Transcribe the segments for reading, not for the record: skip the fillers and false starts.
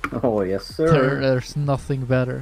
Oh, yes, sir. There's nothing better.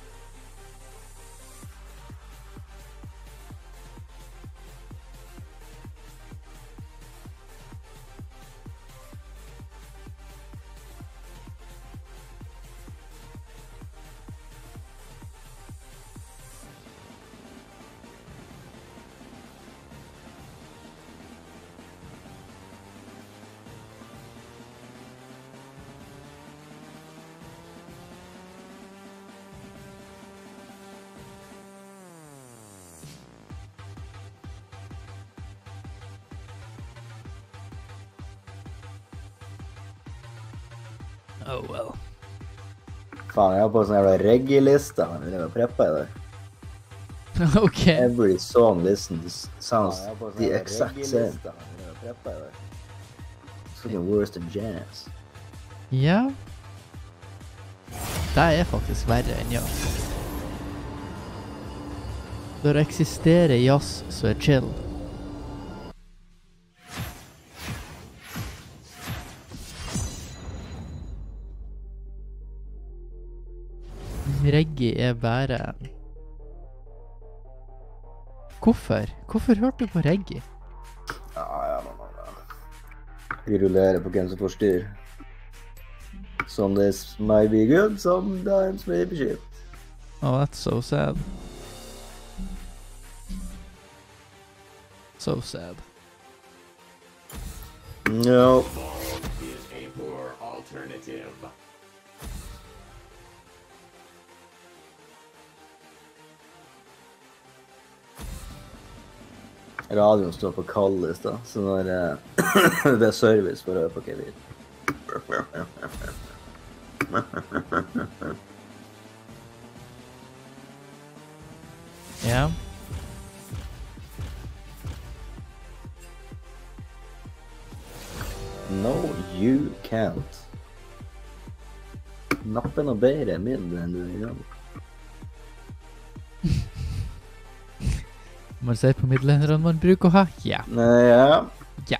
Oh well. Faen, jeg har på sånn jævla reggae-lista. Jeg har preppa i dag. Okay. Every song listens sounds the exact same. It's fucking worse than jazz. Ja. Det er faktisk verre enn jazz. Når det eksisterer jazz, så er chill. Reggae er bare... Hvorfor? Hvorfor hørte du på reggae? Ja. Vi rullerer på hvem som får styr. Some days might be good, sometimes maybe shit. Oh, that's so sad. So sad. No. Is a poor alternative. Radioen står på kaldest da, så når det er service for å høre på Kevin. Ja. No, you can't. Nappen og bedre er mindre enn du er i gang. Man ser på middelhenderne man bruker å ha. Ja. Ja. Ja.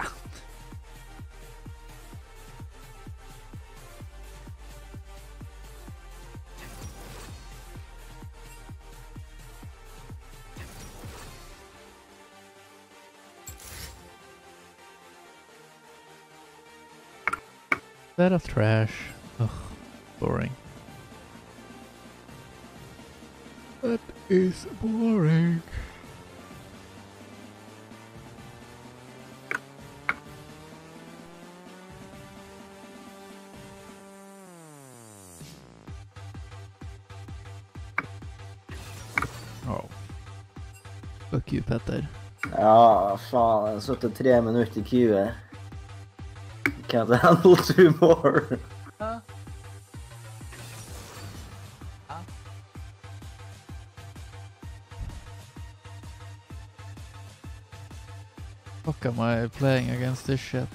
That a trash. Ugh, boring. That is boring. Oh. Fuck you, Petter. Ja, faen, jeg har suttet 3 minutter i queuet. Can't handle 2 more. Fuck am I playing against this shit?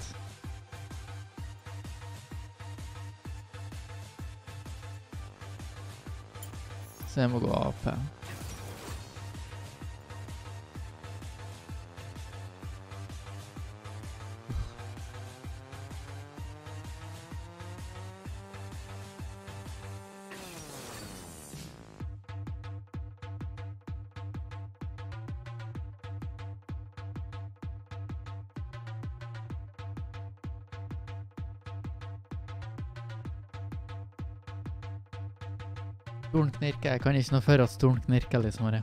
Så jeg må gå AP. Stolen knirker. Jeg kan ikke noe for at stolen knirker liksom her.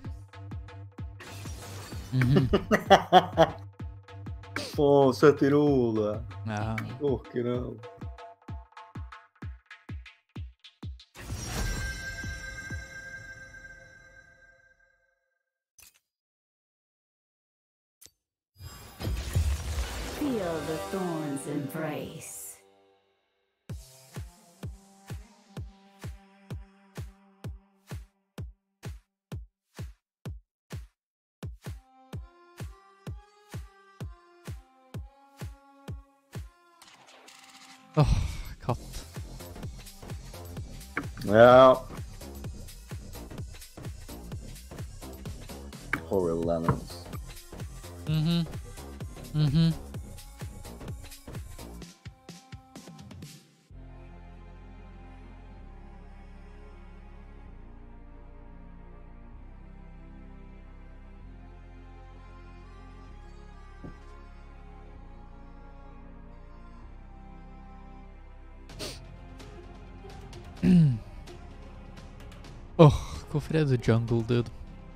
Åh, sett i ro det. Ja. Fucking hell. Feel the thorns embrace. Åh, katt. Ja. Horror lemons. Hvorfor er du jungle, dude?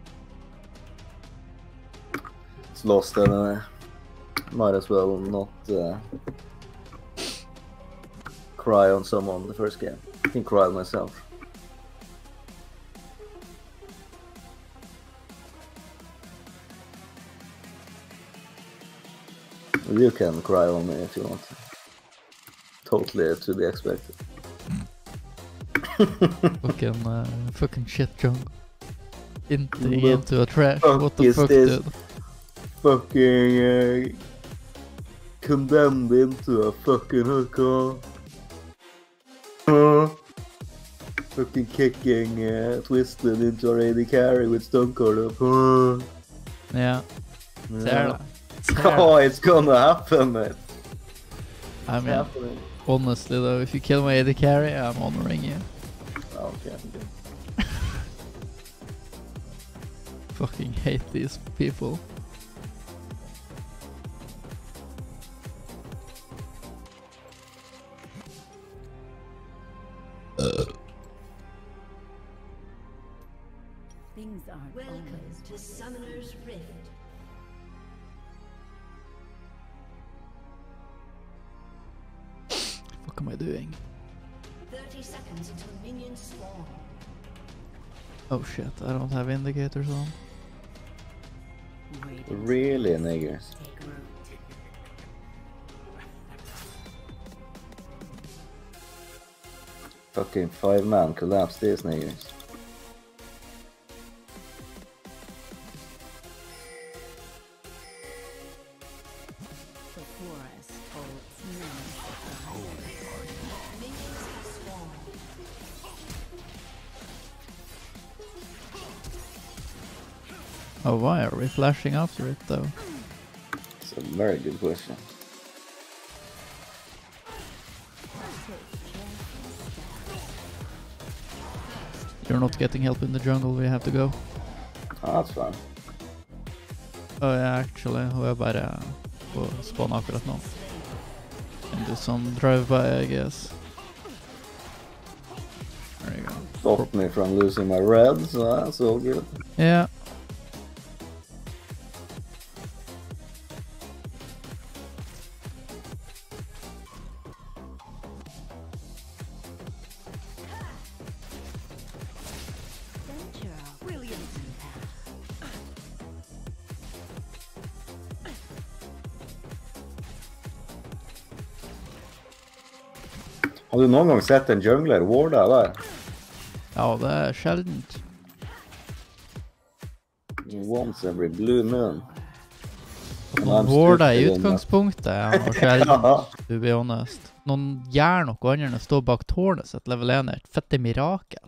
It's lost anyway. Might as well not cry on someone the first game. I can cry on myself. You can cry on me if you want. Totally to be expected. Fucking shit jungle. Into a trash. What the is fuck, this? dude? Fucking condemned into a fucking hooker. Fucking kicking twisted into a AD carry with stun card up. Ja. Ser det. Oh, it's gonna happen, mate. I mean, honestly though, if you kill my AD carry, I'm honoring you. Okay. Fucking hate these people. Things aren't Welcome always to Summoner's Rift. What am I doing? 30 seconds until minions spawn. Oh shit, I don't have indicators on. waiting Really, niggers. to take root. Fucking 5-man collapse these niggers. The forest holds many Minions have spawned. Oh, why are we flashing after it though? It's a very good question. You're not getting help in the jungle, we have to go. Oh, that's fine. Oh yeah, actually, hun er bare på spawn akkurat nå. And do some drive-by, I guess. There you go. Stopped me from losing my red, so that's all good. Yeah. Har du noen gang sett en jungler warda der? Ja, det er sjeldent. Once every blue moon. Noen warder i utgangspunktet, ja, og sjeldent, Ja. to be honest. Noen gjør noe annet enn å stå bak tårnet sitt, level 1 er et fette mirakel.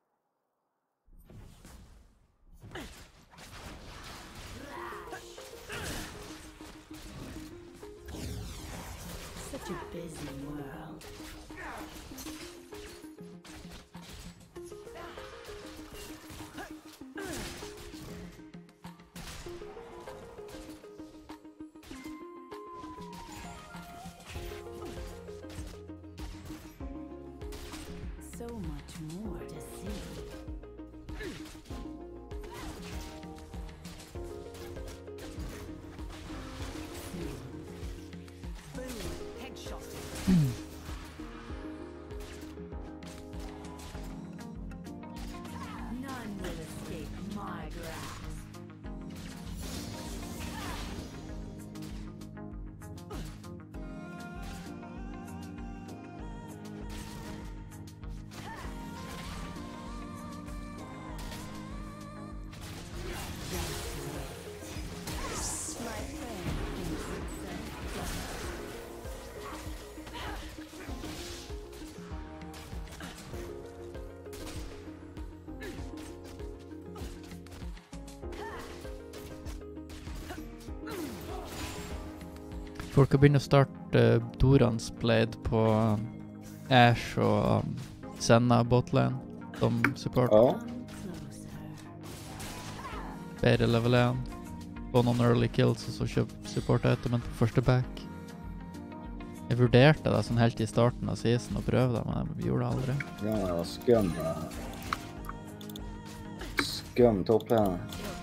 Such a busy world. So much more to see. None will escape my grasp. Just wait. My friend thinks it's clever. Folk har begynt å starte Dorans Blade på Ashe og Senna botlane som support. Ja. Come closer. Bedre level 1. Få noen early kills og så kjøp support itemen på første back. Jeg vurderte det sånn helt I starten av season og prøvde det, men jeg gjorde det aldri. Ja, det var skum. Skum topplane.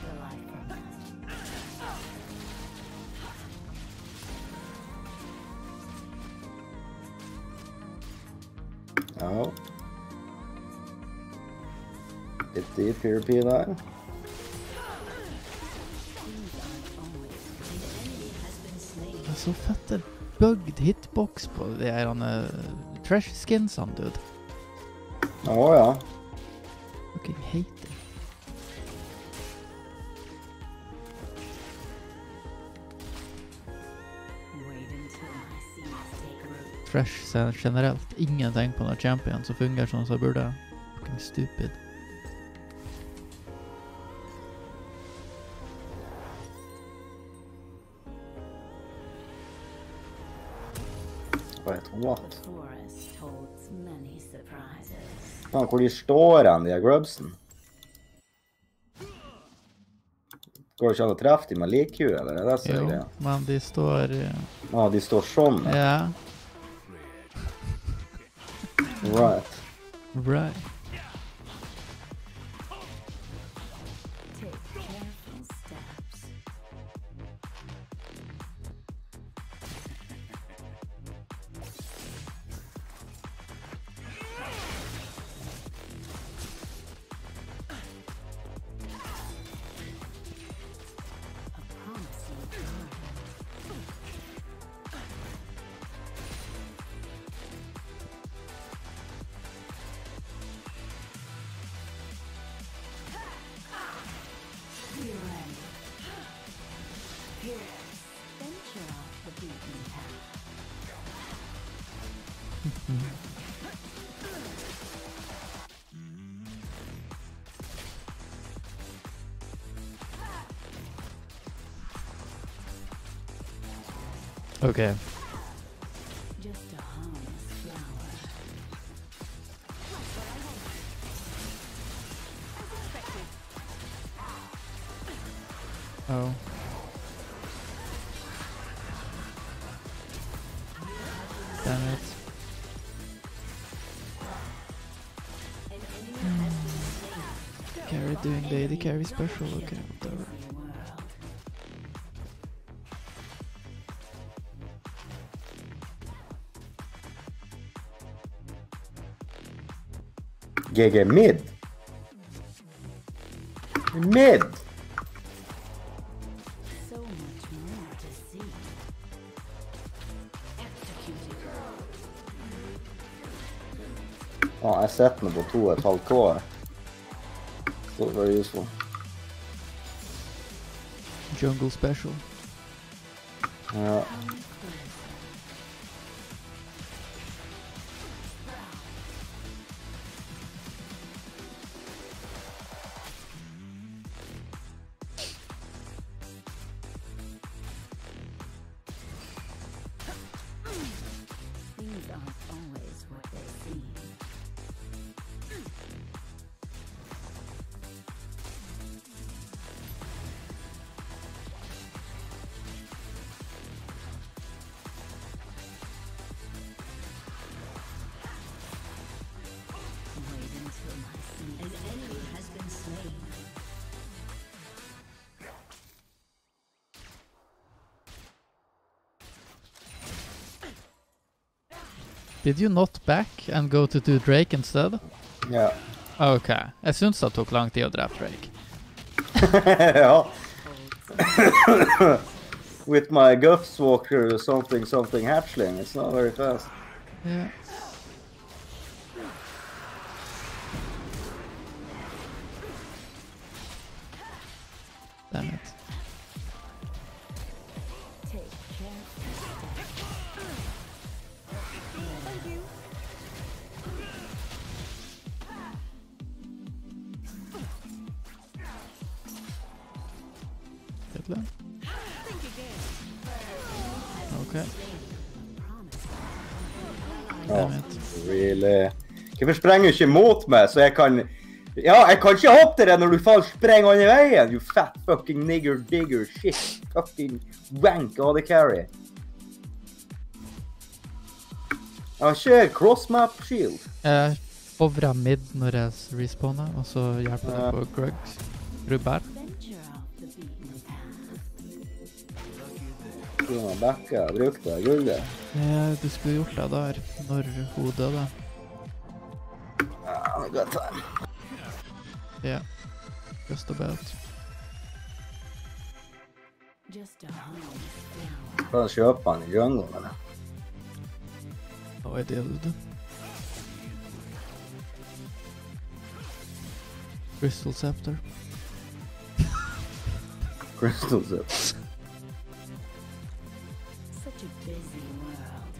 Ja. Litt deep PRP der. Det er så fette bugged hitbox på de her trash skinsene, dude. Ja. Fucking hate it. Trash generelt. Ingenting på noen champion som fungerer sånn som burde. Fucking stupid. What? Faen, hvor de står han, de her grubsen? Går det ikke an å treffe dem med likhu, eller? Er det så Jo, greia? men de står... Ja, de står sånn. Ja. Right. Right. Take careful steps. A promising garden. Be ready. Heroes, venture off the beaten path. Okay. Just a harmless flower. Oh. Damn it. Carry doing the AD carry special, okay, whatever. GG mid. Mid. So much more to see. Executed. Ja, jeg setter meg på 2,5 K. So very useful. Jungle special. Ja. Things aren't always what they seem. Wait until my seed. An enemy has been slain. Did you not back and go to do Drake instead? Ja. Okay. Jeg synes det tok lang tid å drepe Drake. Ja. With my guts walker something hatchling, it's not very fast. Yeah. Damn it. Take careful. Hitler. Okay. Ja, Damn it. really. Hvorfor sprenger du ikke mot meg, så jeg kan... Ja, jeg kan ikke hoppe deg når du faen sprenger andre veien, you fat fucking nigger digger shit. Fucking wank all the carry. har ikke cross-map shield. Jeg overer mid når jeg respawner, og så hjelper det på Grugs. Grubber. Venture off the beaten path. Skulle man backa og brukt det guldet? Du skulle gjort det der, når hun døde. Ja, good time. Ja, just about. Just a home down. Kan jeg kjøpe han i jungle, eller? Hva er det, du? Crystal Scepter. Crystal Zip. Such a busy world.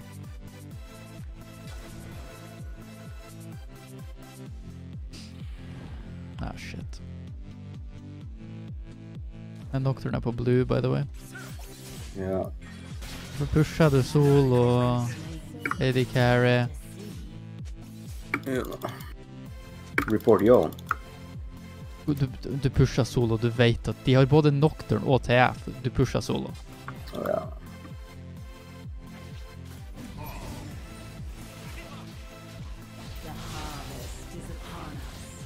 Ah, shit. Men Nocturne er på blue, by the way. Ja. Så pusher du Sol og AD Carry. Ja. Report yo. Du pusher Sol, og du vet at de har både Nocturne og TF. Du pusher Sol. Oh, ja. The harvest is upon us.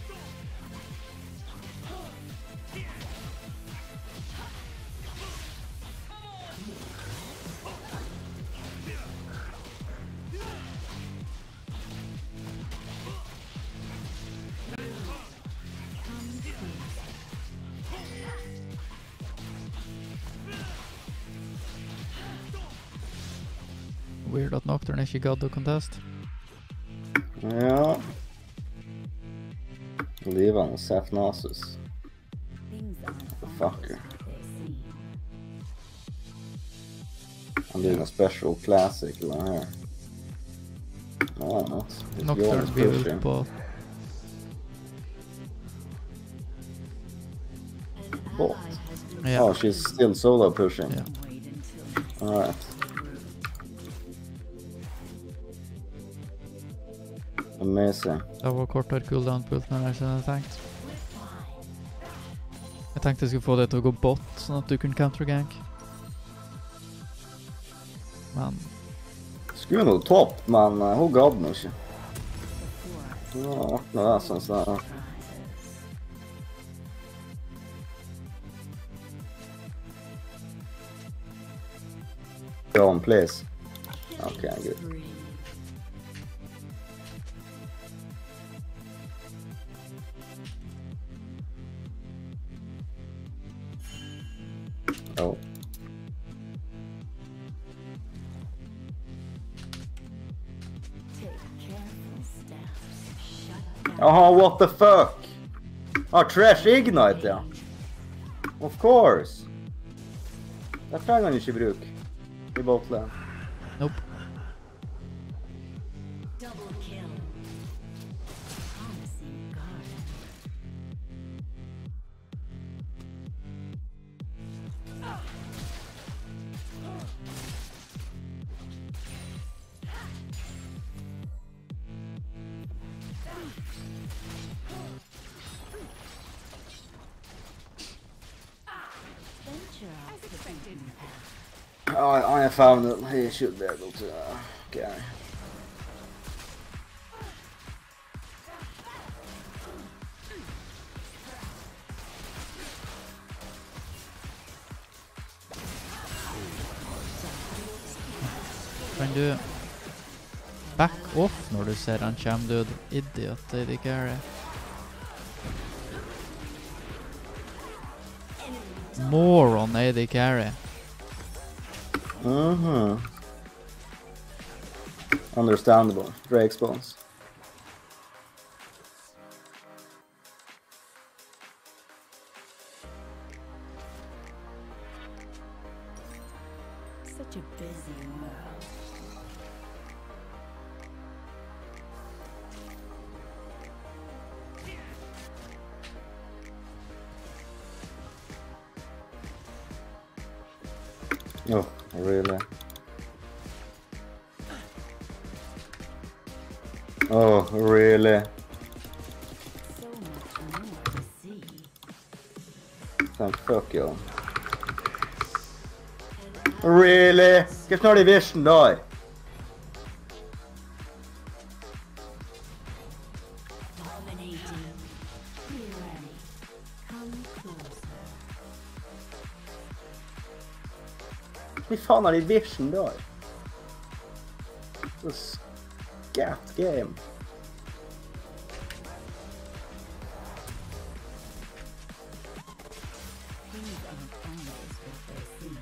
Weird at Nocturne ikke gadd å contest. Ja. Livan og Seth Nasus. Things aren't Fucker. always what they seem. I'm doing a special classic one here. Oh, not. Nocturne blir ut på Bot. Ja. Oh, she's still solo pushing. Ja. Wait until Alright. Amazing. Det var kortere cooldown på ulten enn jeg hadde tenkt. Jeg tenkte jeg skulle få det til å gå bot, sånn at du kunne countergank. Men Skulle nå topp, men hun gadd nå ikke. Ja, ordnet det sånn sånn. prizes. Go on, please. Okay, good. Free. Oh. Take careful steps. Shut down. Oh, what the fuck? Oh, trash ignite, ja. Of course. Det trenger han ikke bruke i botlane. nope. Double kill. Promising garden. Venture off the beaten path. Oh, I found it. He should be able to carry. Kan du back off når du ser han kommer, du idiot, AD Carry. Moron, AD Carry. Mm-hmm. Understandable. Drake spawns. Such a busy world. Oh, really? Oh, really? So much more to see. Thank fuck you. Really? Get not a vision, die. Dominating. Be ready. Come closer. Fy faen er det vision da? Så scat game. Things aren't always what they seem.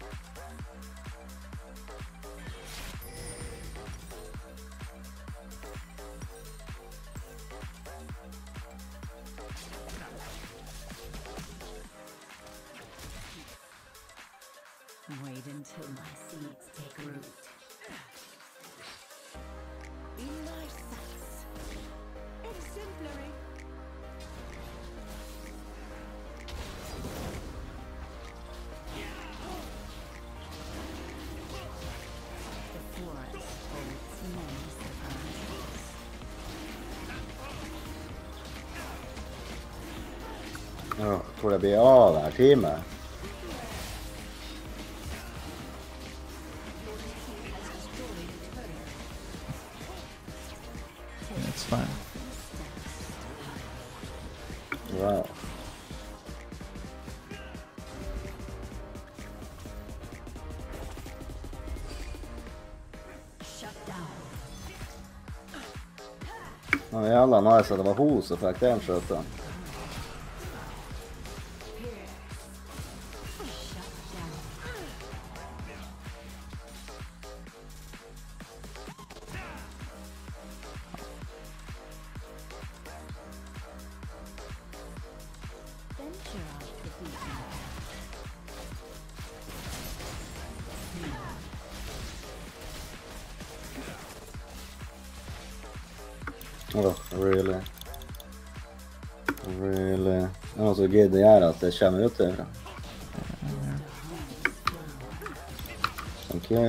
Wait until my seeds take root. In my sights. Exemplary. The forest holds many surprises. Ja, jeg tror det blir av her teamet. It's fine. Wow. Shut down. Det var jævla nice at det var hun som fikk den skjøtten. Shut down. Venture out the beaten path. Oh, really? Really? Det er noe som gidder gjøre at det kommer ut til. Ok.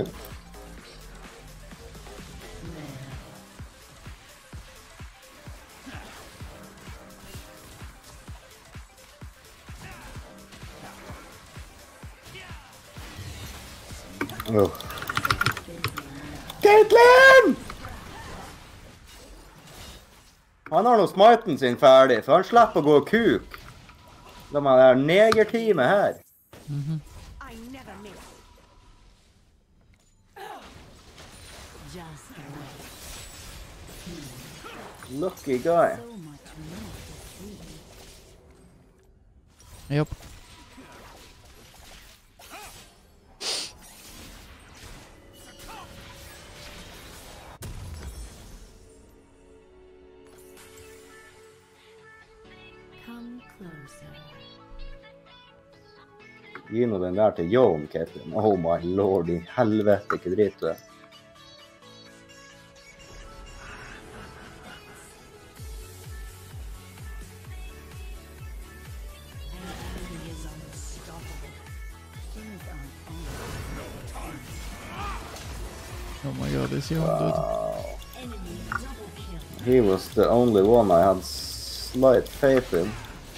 Oh. Caitlyn! Han har nå smiten sin ferdig, for han slipper å gå kuk. Da må det her negerteamet her. I never miss. Just wait. Lucky guy. So much more to see. Yep. Come closer. Gi nå den der til Jon, Caitlyn. Oh my lord, i helvete, ikke drit du er. An enemy is unstoppable. Things aren't always. Oh my god, this young dude. Wow. Enemy double kill. He was the only one I had slight faith in.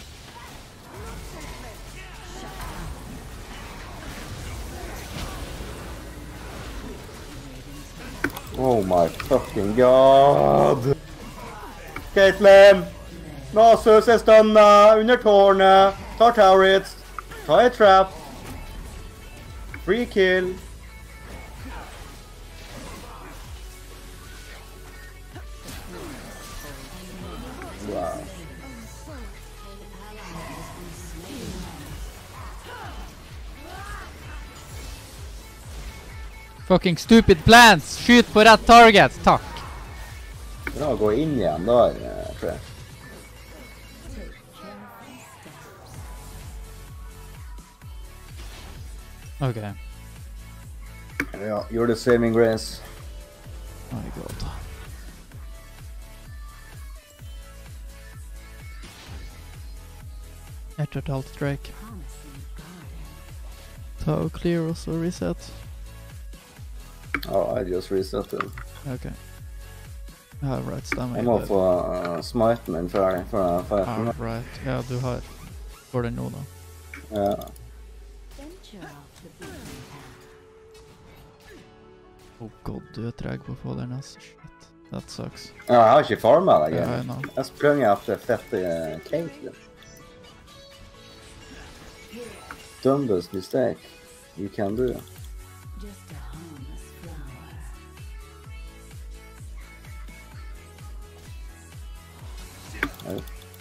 Oh my fucking god! Caitlyn! Nasus er stunna under tårnet. Ta turrets. Ta et trap. Free kill. Wow. Fucking stupid plants! Skyt på rett target! Takk! Bra å gå inn igjen der, tror jeg. Okay. Ja, you're the saving grace. My god. Ett alt strike. Promising garden. Ta og clear og så reset. Oh, I just resetted. Ok. Ja, right, stemmer. Jeg må få smiten min ferdig før jeg får Ah, right. Ja, du har. Får den nå da. Ja. Venture out the beaten path. Oh god, du er treg på å få den, ass. Shit. That sucks. Ja, jeg har ikke farmet deg. Yeah, I know. Jeg sprang etter fette Caitlyn. Dumbest mistake you can do. Just a harmless flower. Ja.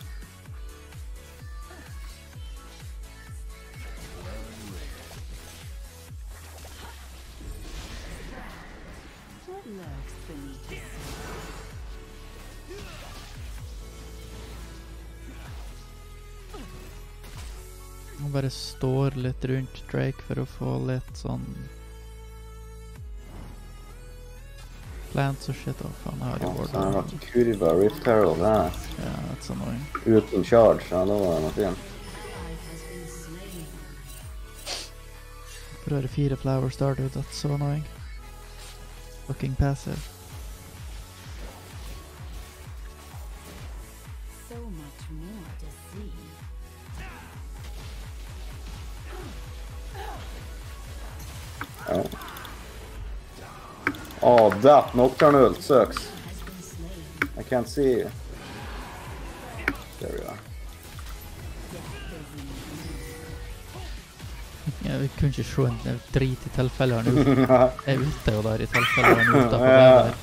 What lurks beneath the Han bare står litt rundt Drake for å få litt sånn plants og shit. Faen, jeg har jo Så ward. han har vært kurva Rift Herald der. Yeah, that's annoying. Uten charge, ja, da var det noe fint. For å ha 4 flower starter, that's so annoying. Fucking passive. so much more to see. Ja. Oh, that nocturne ult sucks. I can't see you. There we are. Ja, vi kunne ikke se en drit I tilfelle han ute. Jeg ute jo der I tilfelle han ute på det der.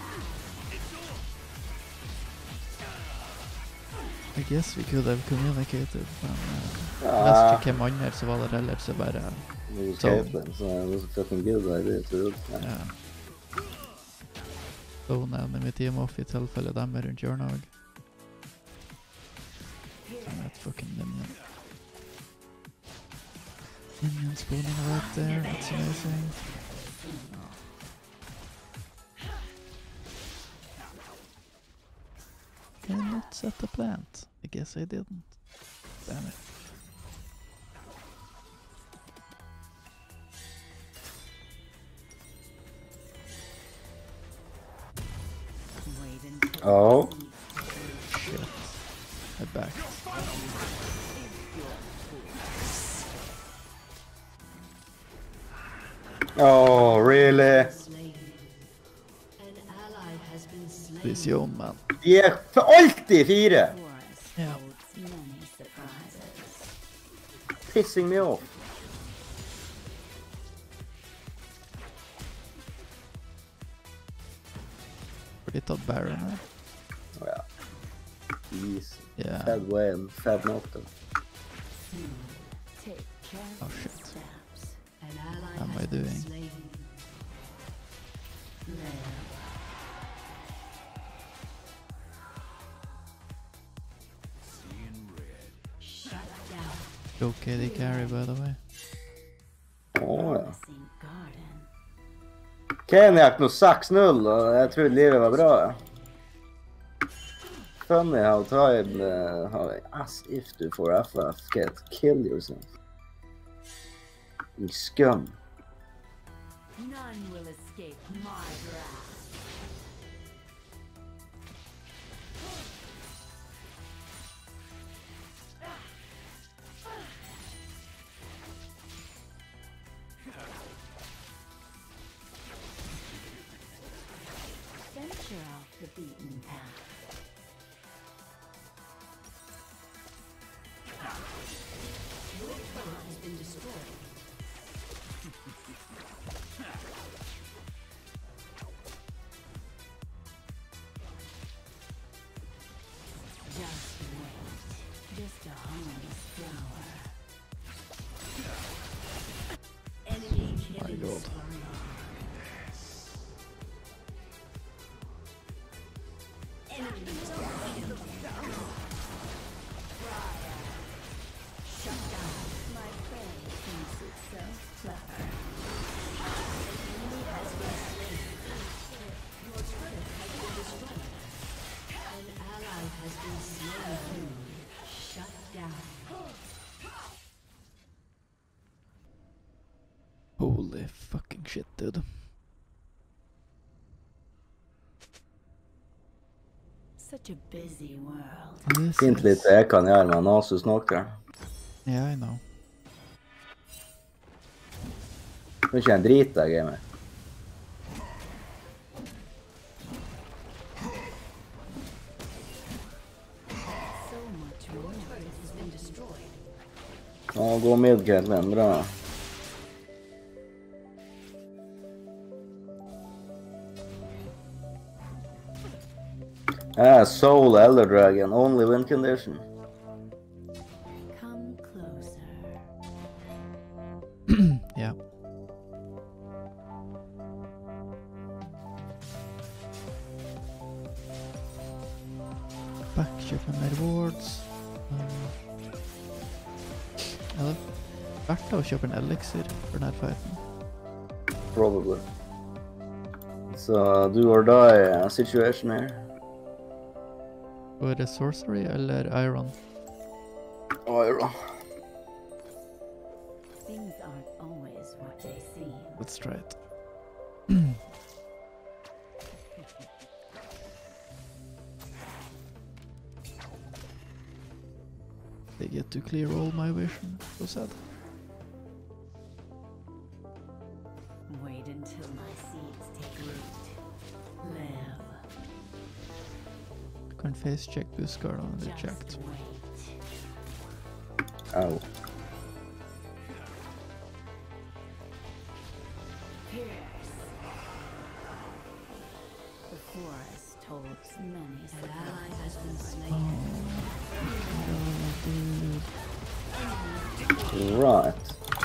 I guess we could have communicated, men jeg vet ikke hvem andre så var det heller, så bare... It was Caitlyn, so it was a fucking good idea to ult. Ja. Så nevner vi team off I tilfelle dem rundt hjørnet også. I'm at fucking minion. Minion spawning right there, that's amazing. Can I not set the plant? I guess I didn't. Damn it. Oh. Shit. I backed. Oh, really? An ally has been slain. Vision, man. De for alltid 4! Forest Yeah. holds many surprises. Pissing me off. For de tatt Baron her. Ja. Easy. Yeah. Fed whale, fed nocturne. Take careful Oh, shit. steps. An ally How am has I been doing? slain. There. Shut down. Okay, they carry by the way. Åh, ja. Promising garden. Keniak nå 6-0, og jeg trodde livet var bra. Funny how time as if du får FF, get kill yourself. You scum. None will escape my grasp. Venture off the beaten path. Your turret has been destroyed. Just wait. Just a harmless flower. Enemy killing God. spree. Enemy dominated. Shut down. My prey thinks itself clever. An enemy has been slain. Your turret has been destroyed. An ally has been slain. Shut down. Holy fucking shit, dude. Such a busy world. This Fint is- litt jeg kan gjøre med Nasus nocturne. Yeah, I know. Det er ikke en drit jeg gamer. destroyed. Ja, gå med Caitlyn, bra. Soul Elder Dragon, only win condition. Come closer. Ja. Back, kjøpe mer rewards. Eller verdt det å kjøpe en elixir for denne fighten. Probably. So, do or die situation here. Og er det sorcery eller iron? Iron. Things aren't always what they seem. Let's try it. They get to clear all my vision. So sad. Wait until my seeds take root. Live. Kan face check Buskard on the checked. Just wait. Ow. Pierce. The forest holds many An ally has been Oh, slain. dude. Right.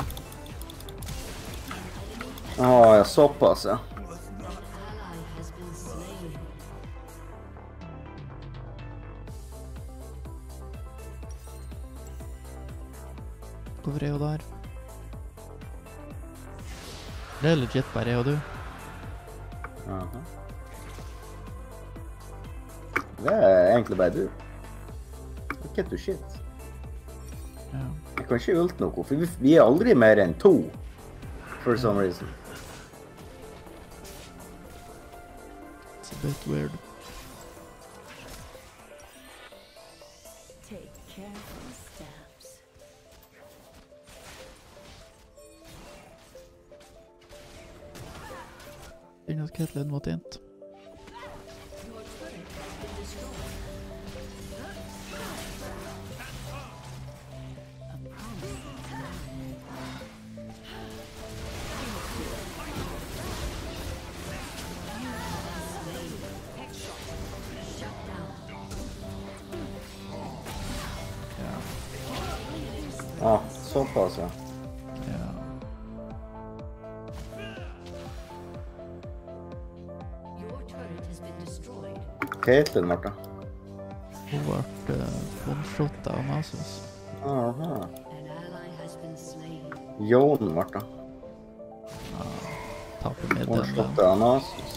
Ja, såpass, ja. An ally has been slain. Hvorfor er hun der? Det er legit bare jeg og du. Aha. Det er egentlig bare du. Ikke du shit. Ja. Jeg kan ikke ult noe, for vi er aldri mer enn 2. For some reason. It's a bit weird. take careful steps. Synd at Caitlyn måtte int. Your turret has been destroyed. A promising time. Shut down. Ja. Ja, såpass, ja. Ja. Your turret has been destroyed. Caitlyn, Martha. Hun ble one-shotta av Nasus. Aha. An ally has been slain. Jon, Martha. Taper med Hun den. slått av Nasus.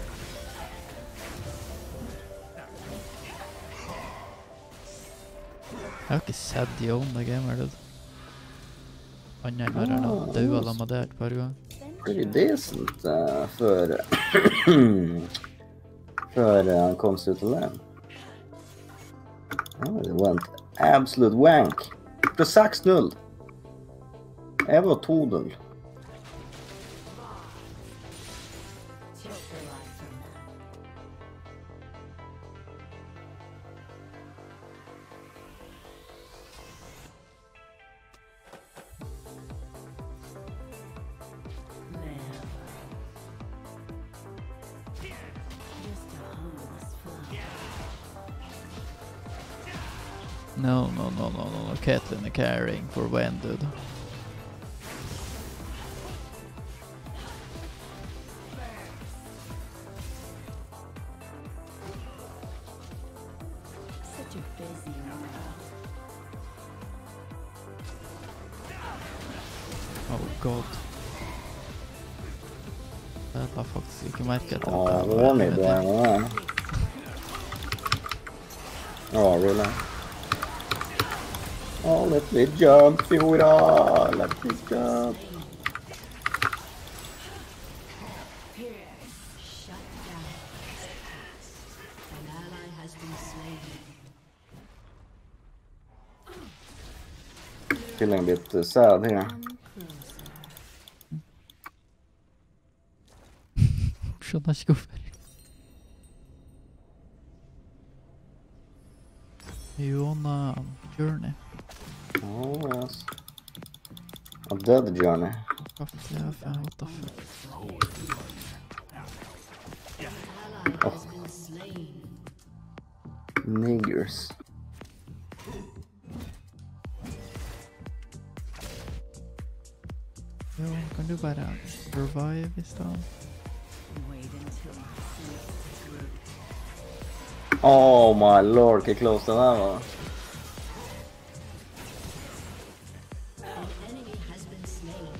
Jeg har ikke sett Jon the gamer, dude. Annet enn når han har død eller madert et par ganger. Pretty decent før før han kom seg ut av den. Oh, det went absolute wank. Det er 6-0. Jeg var 2-0. Take the life from them. Live. Just a harmless flower. No. Caitlyn er carrying for when, dude. Such a busy world. Oh god. Jeg la faktisk ikke merke at Oh, var warning med there, det. man. Oh, really? Oh, let me jump, Fiora! Let me jump! Pierce. Shut down. An ally has been slain. Feeling a bit sad here. Come closer. Skjønner ikke hvorfor. Jona Journey. Oh yes. I'm dead, Johnny. What the fuck? Ally has been slain. Niggers. Jo, kan du bare revive i stedet? Wait until my seeds take root. Oh my lord, hur close den här var. An enemy has been slain.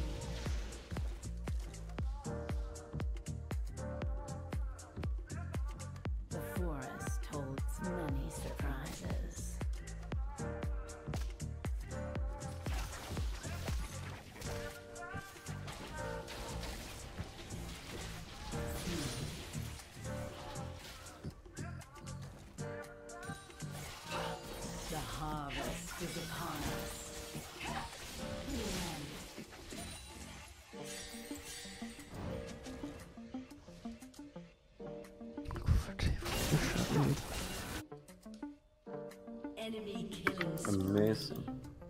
The forest holds many surprises. The harvest is upon us. Hvorfor pusher ut? Enemy killing spree. Amazing.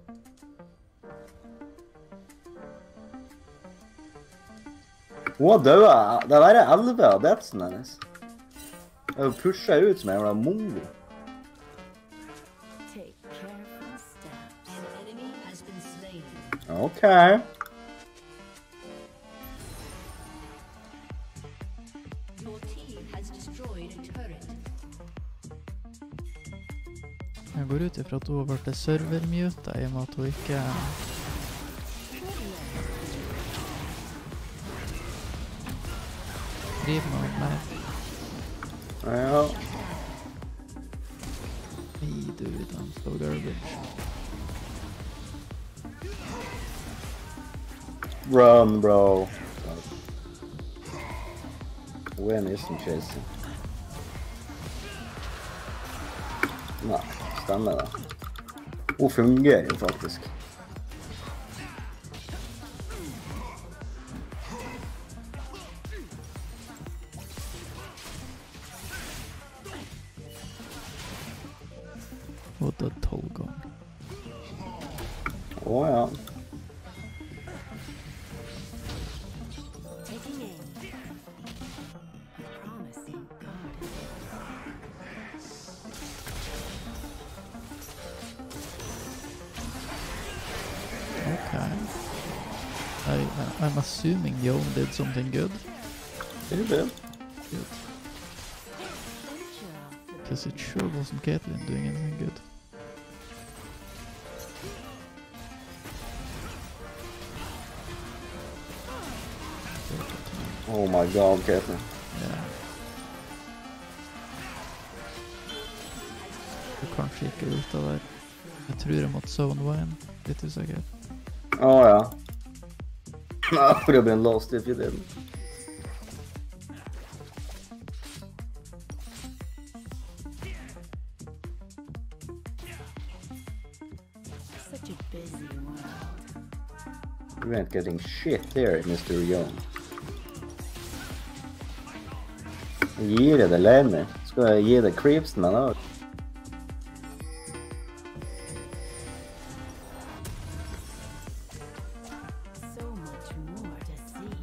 Hun døde. Det der er 11 av deathsen hennes. Jeg pusher ut som en jævla mongo. Take careful steps. An enemy has been slain. Okay. Your team has destroyed a turret. Jeg går ut ifra at hun har vært servermuta i og med at hun ikke driver noe mer. Ja. Hey dude, I'm so garbage. Run, bro. When isn't chasing? Nei, stemmer det. Hun fungerer jo faktisk. Og da 12 ganger. Å ja. Taking aim. A promising garden. Okay. I'm assuming Yon did something good. Det er det. Good. Venture off the Because it sure wasn't Caitlyn doing anything good. Oh my god, Caitlyn. Yeah. Du kanskje ikke ut av der. Jeg tror jeg måtte zone 1. Litt usikker. Å ja. I would have been lost if you didn't. such a busy world. You ain't getting shit there, Mr. Young. Gi deg det Lenny. Skal jeg gi deg creepsen han har? So much more to see.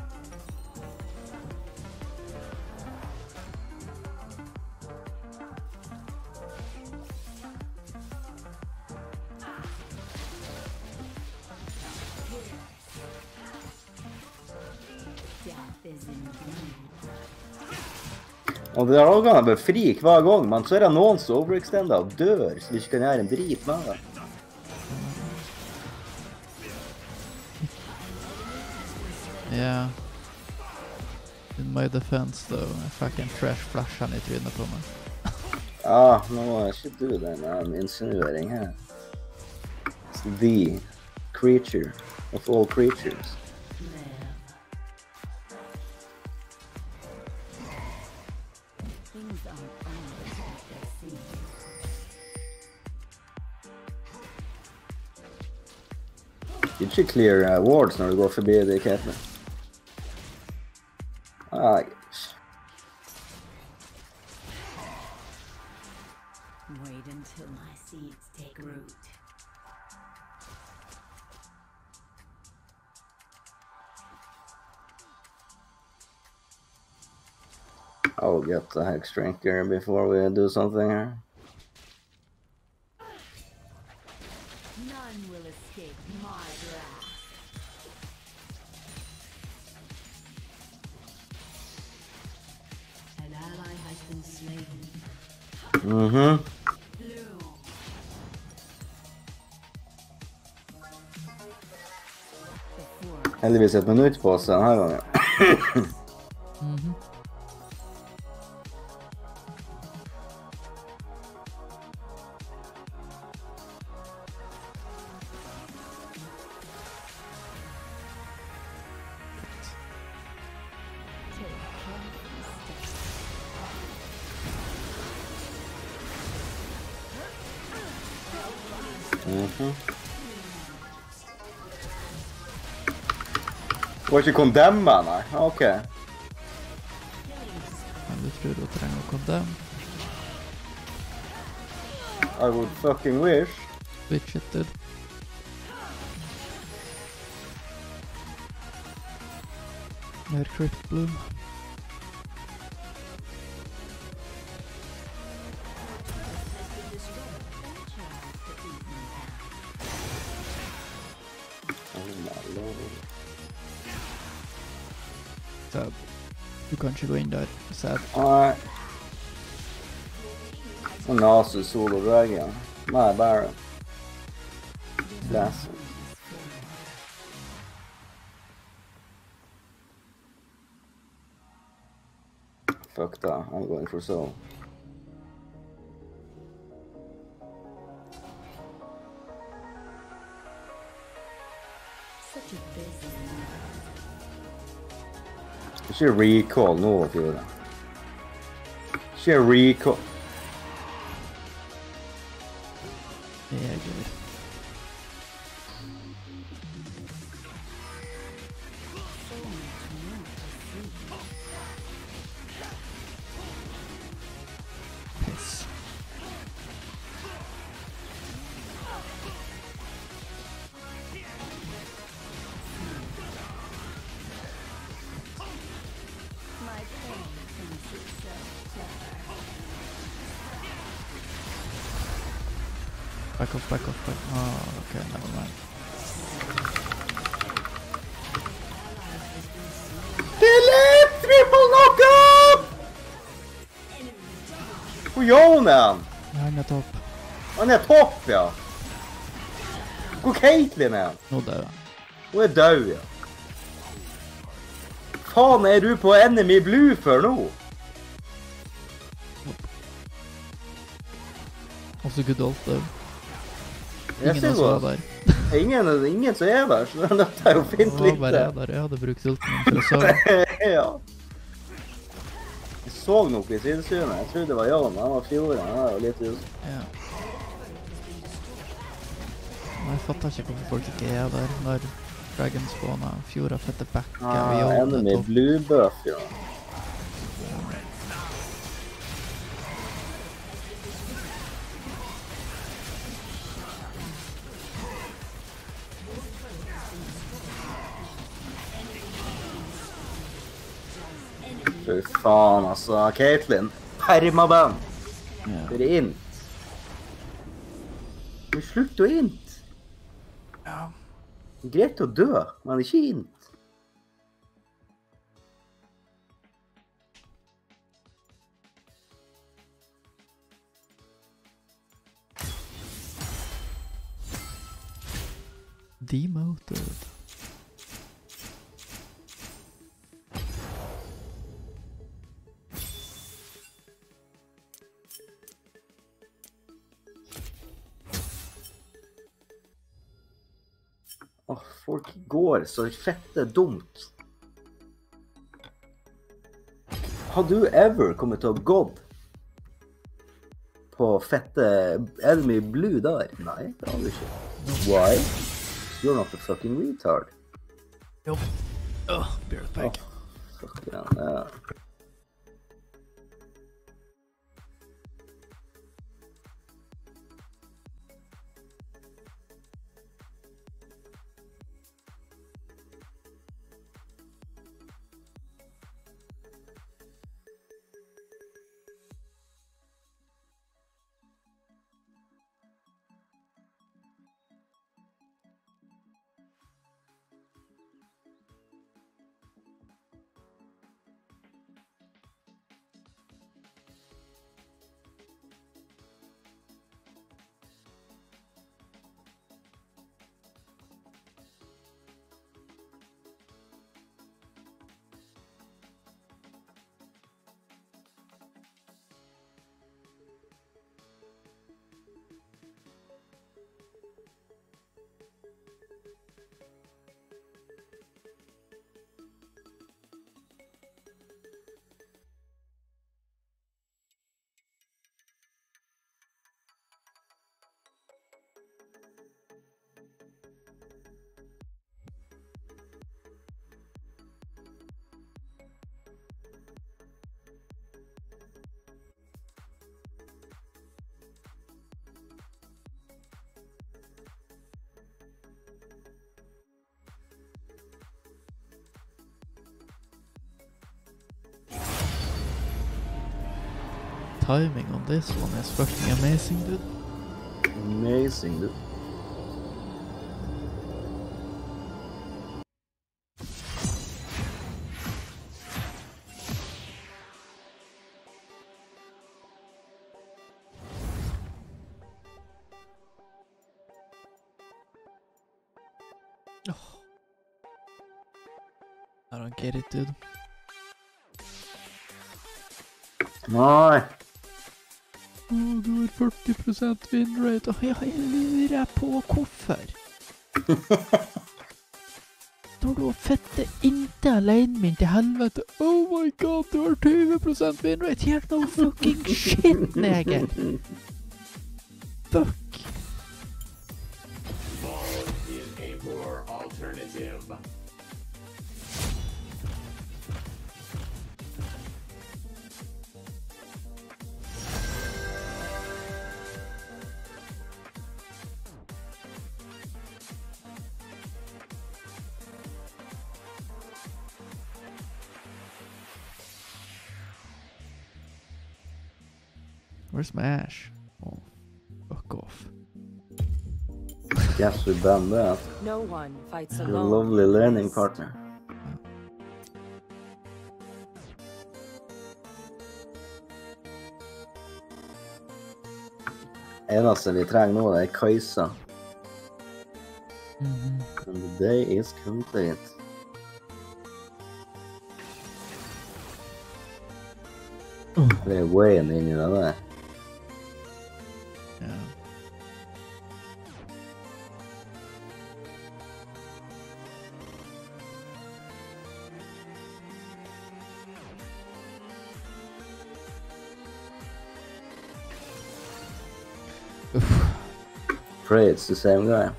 Death is in view. Og det er også gonna befri hver gang, men så er det noen som overextender og dør, så de ikke kan gjøre en drit med det. Yeah. In my defense though, I fucking trash flash han i trynet på meg. No, I should do that now. I'm insinuating here. It's the creature of all creatures. Things aren't always what they seem. Did you clear wards når du går forbi det, Caitlyn? Ah, Wait until my seeds take root. I'll get the hex drinker before we do something here. None will escape my grasp. An ally has been slain. Mhm. Heldigvis et minutt på oss denne gangen. Mhm. Mhm. Var ikke condemna, nei? Ok. Men du tror du trenger å condemn? I would fucking wish. Bitch it, dude. Mer Crypt Bloom. Oh my lord. Sad. Du kan ikke gå inn der. Sad. Nei. Og Nasu solo dragon. My Baron. Classic. Fuck that, I'm going for soul. Such a busy Ikke recall nå, Fiona. Ikke recall. Det er gøy. Piss. my pain thinks it's so clever. Back off, back off, back. Oh, okay, never mind. Delete! Triple knockup! Hvor gjør hun den? Han er topp. Han er topp, ja. Hvor Caitlyn er han? Nå dør han. Hun er død, ja. Faen er du på enemy blue for nå? Også good old død. Jeg Ingen ser av oss var hva. der. Ingen som er der, så dette er jo fint Det var bare lite. jeg der. Jeg hadde brukt ulten min for å sove. Ja. Jeg så noe i sidesynet. Jeg trodde det var Jan. Han var fjorden. Han var jo litt just. Ja. Men jeg fatter ikke hvorfor folk ikke er der når Dragon spawner. Fjorda fette back. Enemy blue buff, ja. Fy faen, altså. Caitlyn. Permaban. Ja. Det er int. Men slutt å int. Ja. Greit å dø, men ikke int. Demoted. Åh, folk går så fette dumt. Har du ever kommet til å gått på fette enemy blue der? Nei, det har du ikke. Why? You're not a fucking retard. Jo. Beer pack. Fuck ja, ja. timing on this one is fucking amazing, dude. Amazing, dude. I don't get it, dude. Nei. Du har 40% win rate, og jeg lurer på hvorfor. Når du har fette inntil alene min til helvete. Oh my god, du har 20% win rate. Helt no fucking shit, neger. Fuck. Ball is a poor alternative. Where's my Ash? Oh, fuck off. Guess we banned that. No one fights Your alone. lovely learning partner. Eneste vi trenger nå er Kajsa. And the day is complete. Det er Wayne inni det der. Ja. Pray it's the same guy.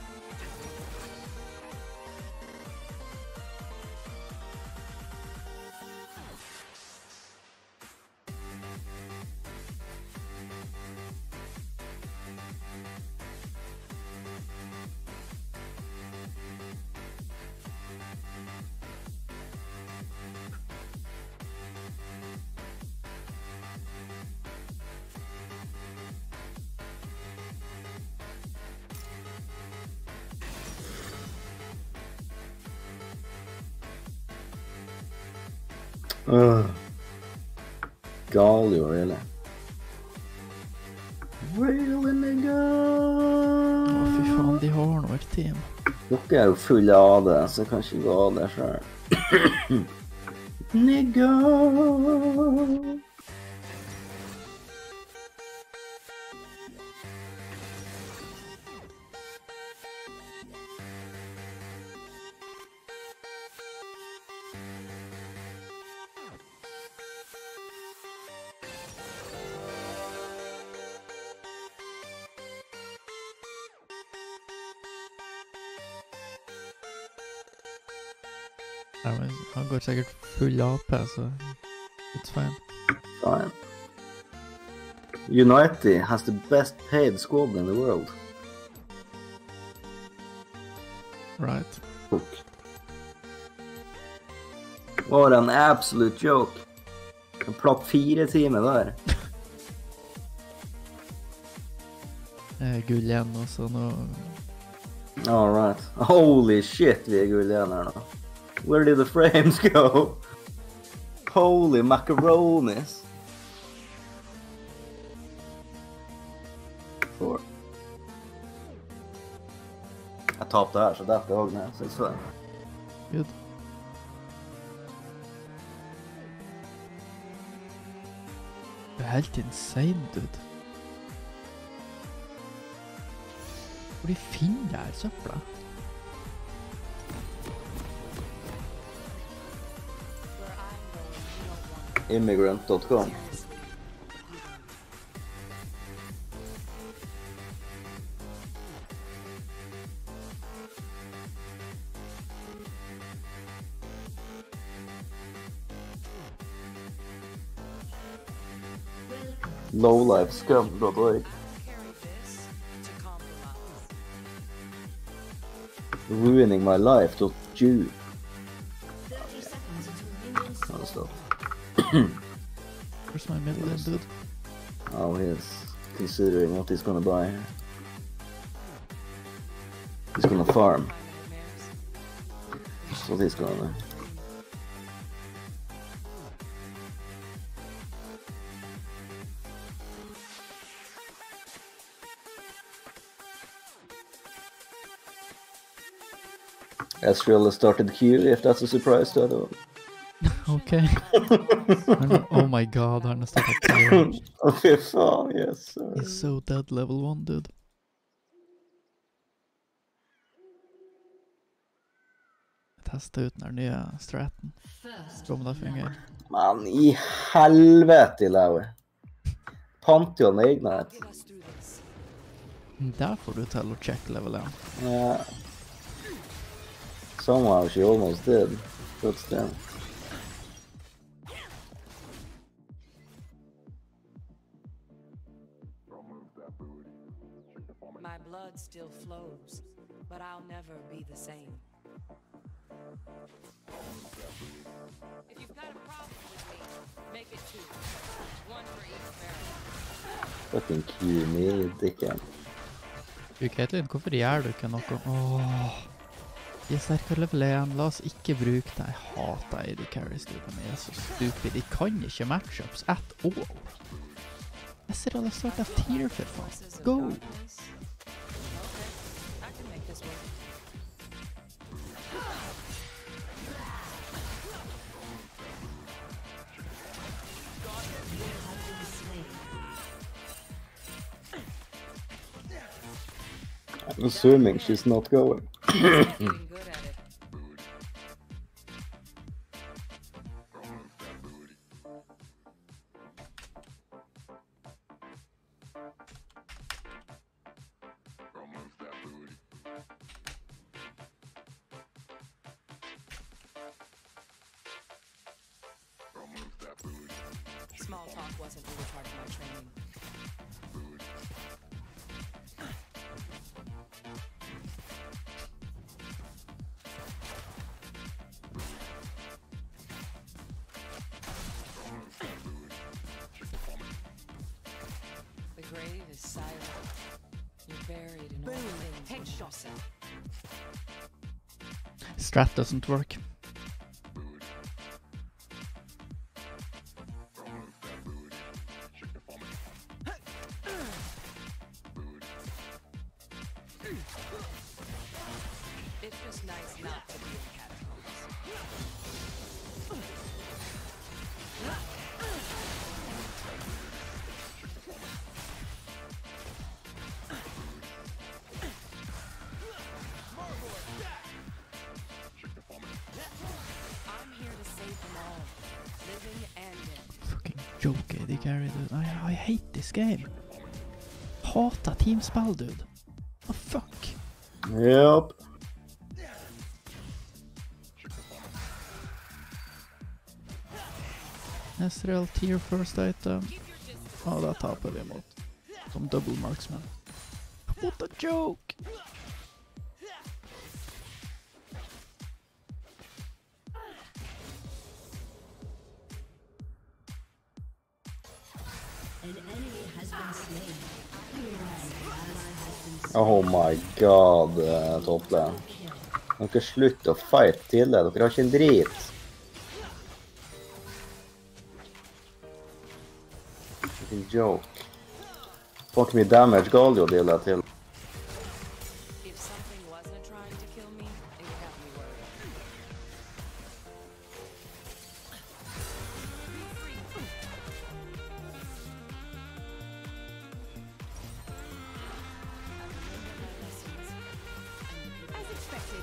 Galio, really. Really, nigga. Å, fy faen, de har noe team. Dere er jo fulle av det, så jeg kan ikke gå av det selv. Nigga. Ja, men han går sikkert full AP, så it's fine. Fine. United has the best paid squad in the world. Right. What an absolute joke. En platt 4 timer der. Gull igjen, og så nå... All right. Holy shit, vi er gull igjen her nå. Where did the frames go? Holy macaronis. 4. Jeg tapte her, så dette er også ned, så it's fine. Good. Det er helt insane, dude. Hvor de finner det her søpla? Immigrant.com. Lowlifescum.org. Ruining my life.ju. Where's my middle end, dude? Oh, he's considering what he's gonna buy here. He's gonna farm. That's what he's gonna do. Ezreal started Q, if that's a surprise to anyone. Okay. Oh my god, han har startat tier. Åh fy fan, yes. He's so dead level 1 dude. Testa ut den här nya straten. First Om det fungerar. Man i helvete, Laue. Pantheon er Ignite. Där får du tell och check level 1. Yeah. Somehow she almost did, but still. My blood still flows, but I'll never be the same. If you've got a problem with me, make it 2. 1 for each barrel. Fucking Q me, dickhead. Du, Caitlyn, hvorfor gjør du ikke noe? Åh. De er sterkere level 1, la oss ikke bruke det. Jeg hater AD carries, du, de er så stupid. De kan ikke matchups at all. Jeg ser at jeg startet tier for faen. Go! I can make this work. I'm assuming she's not going. Getting good at it. Small talk wasn't really part of my training. The grave is silent. You're buried in all things. Headshot. Strat doesn't work. It's just nice not to be in catacombs. I'm here to save them all, living and dead. Fucking joke AD carry, dude. I hate this game. Hatar teamspel, dude. Oh fuck. Yep. Ezreal tier first item. Ja, där tappar vi mot. Som double marksman. What a joke! An enemy has been slain. An ally has been slain. Oh my god, topplane. Dere slutt å fight til det, dere har ikke en drit. Fucking joke. Får ikke mye damage gal jo de der til. If something wasn't trying to kill me, it would have me worried. As expected.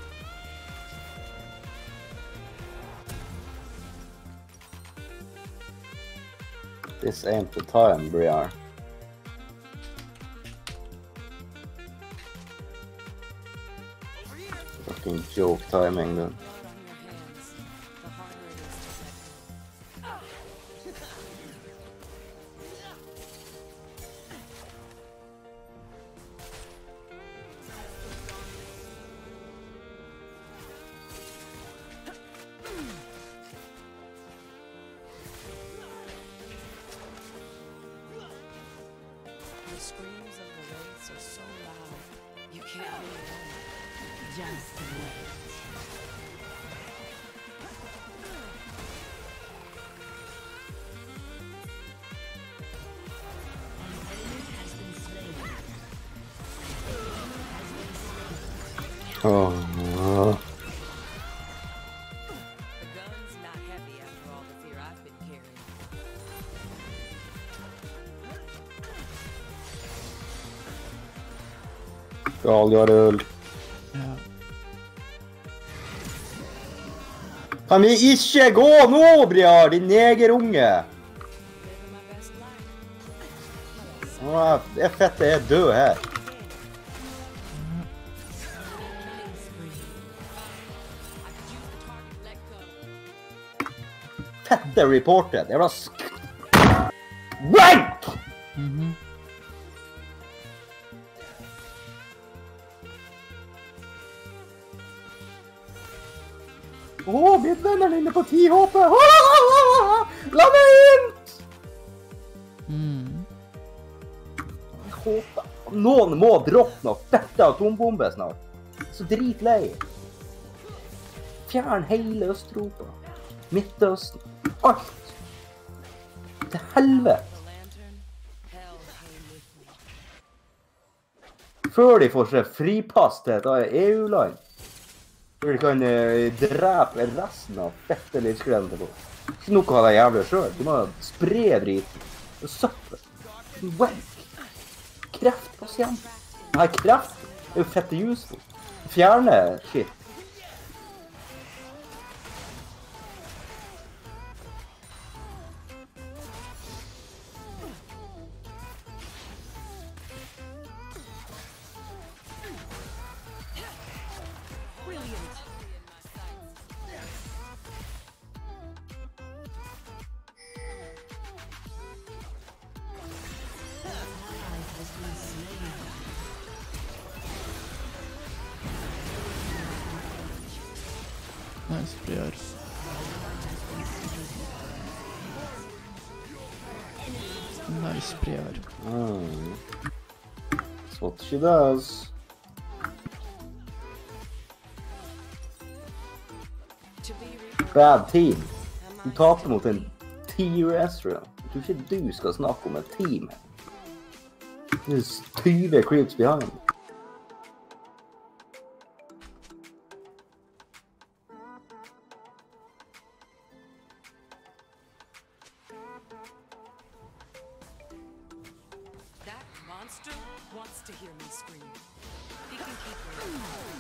This ain't the time, Briar. Fucking joke timing, dude. Blood on your hands, the harder it is to let go. Just wait. Oh. The gun's not heavy after all the fear I've been carrying. Galgarull. Ja. Kan vi ikke gå nå, Briar, din negerunge? Living my best life. Åh, det fette er død her. I could use the target let go. Fette reported. Jævla rank! Åh, midvenneren inne på 10 HP. La meg inn! Jeg håper. Noen må droppe noe fette atombombe snart. Så dritlei. Fjern hele Østeuropa. Midtøsten. Alt. Til helvete. The lantern, hell came with me. Før de får seg fripass til et EU-land. Før de kan drepe resten av fette livsgleden til folk. Ikke noe av det jævlig selv. De må spre driten. Det er søppel. Wank. Kreftpasient. Nei, kreft er jo fette useful. Fjerne shit. Nice, Briar. Nice, Briar. That's what she does. To be reborn. Bad team. Du taper mot en T-restaurant. Jeg tror ikke du skal snakke om et team. Det er 20 creeps behind. That monster wants to hear me scream. He can keep me.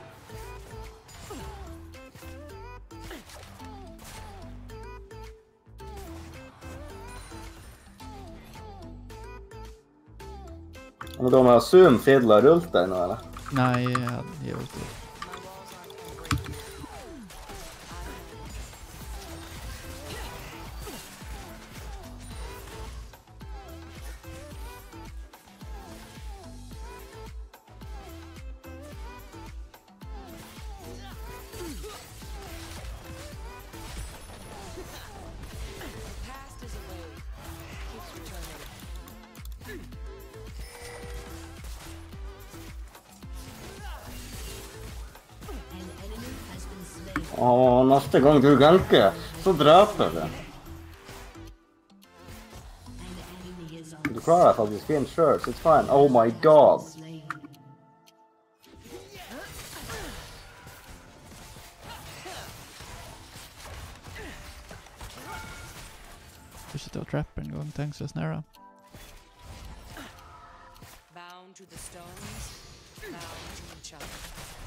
Men da må jeg assume Fiddle har rullet deg nå, eller? Nei, ja, det gjør ikke det. My walls aren't gonna break me. The past is a wave. Keeps returning. An enemy has been slain. Åh, neste gang du ganker, så dreper du. An enemy is on Du klarer deg faktisk fint selv, så it's fine. Oh my god. slain. Ikke til å trappe en gang, tenk så snarere. Bound to the stones, bound to each other.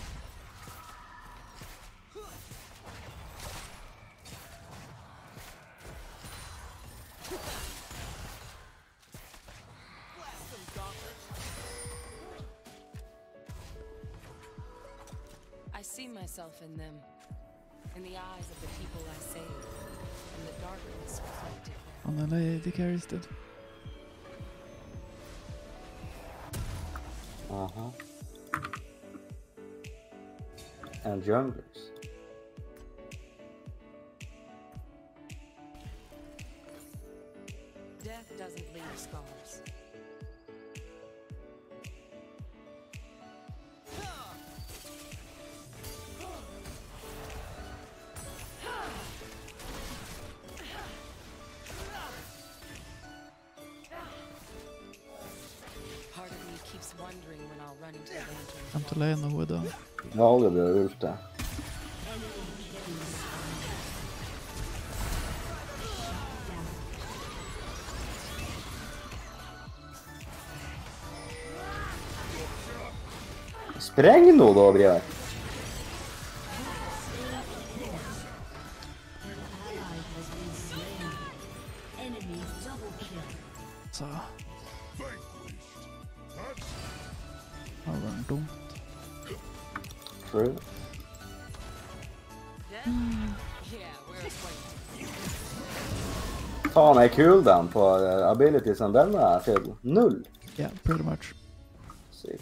I see myself in them, in the eyes of the people I saved, and the darkness reflected there. Han er Lady Carristed. And junglers. Death doesn't leave scars. wondering when I'll run into the lantern. Come to lane og hodet. Jeg har aldri blitt ulte. Spreng nå da, Briar. Enemy double kill. Så. Det var dumt. True. Dead? Yeah, we're acquainted. Ta han cooldown på abilities enn denne, Fiddle. 0. Yeah, pretty much. Syk.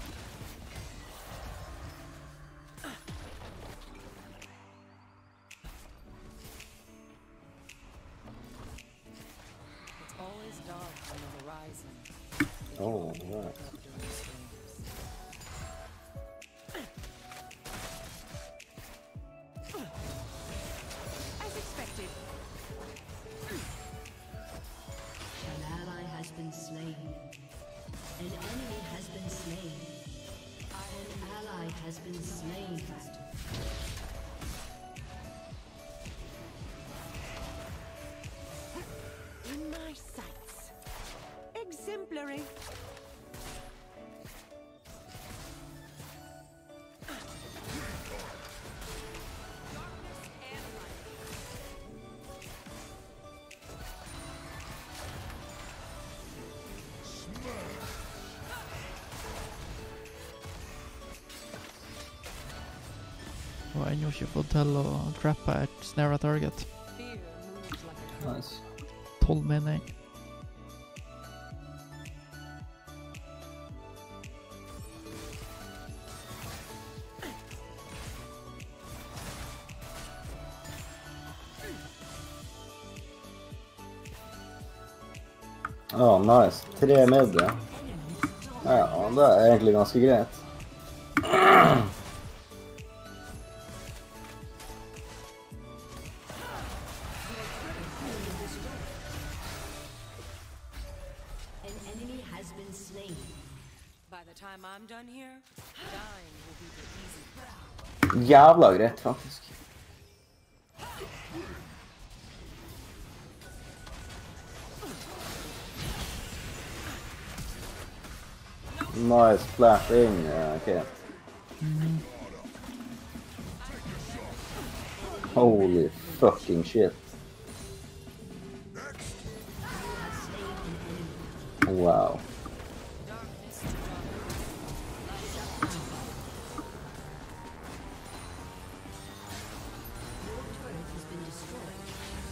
It's always dark on the horizon. Oh, right. As expected. An ally has been slain. An enemy has been slain. An ally has been slain. In my sights. Exemplary. Darkness and light. Og ennå ikke fått til å trappe et snare target. Fear moves like a Nice. 12 min inn. Oh, nice. 3 med det. Ja, det er egentlig ganske greit. An enemy has been slain. By the time I'm done here, dying will be the easy. Jævla greit, faktisk. Nice Plat in, okay. Holy fucking shit. Wow. Darkness to darkness. Your turret has been destroyed.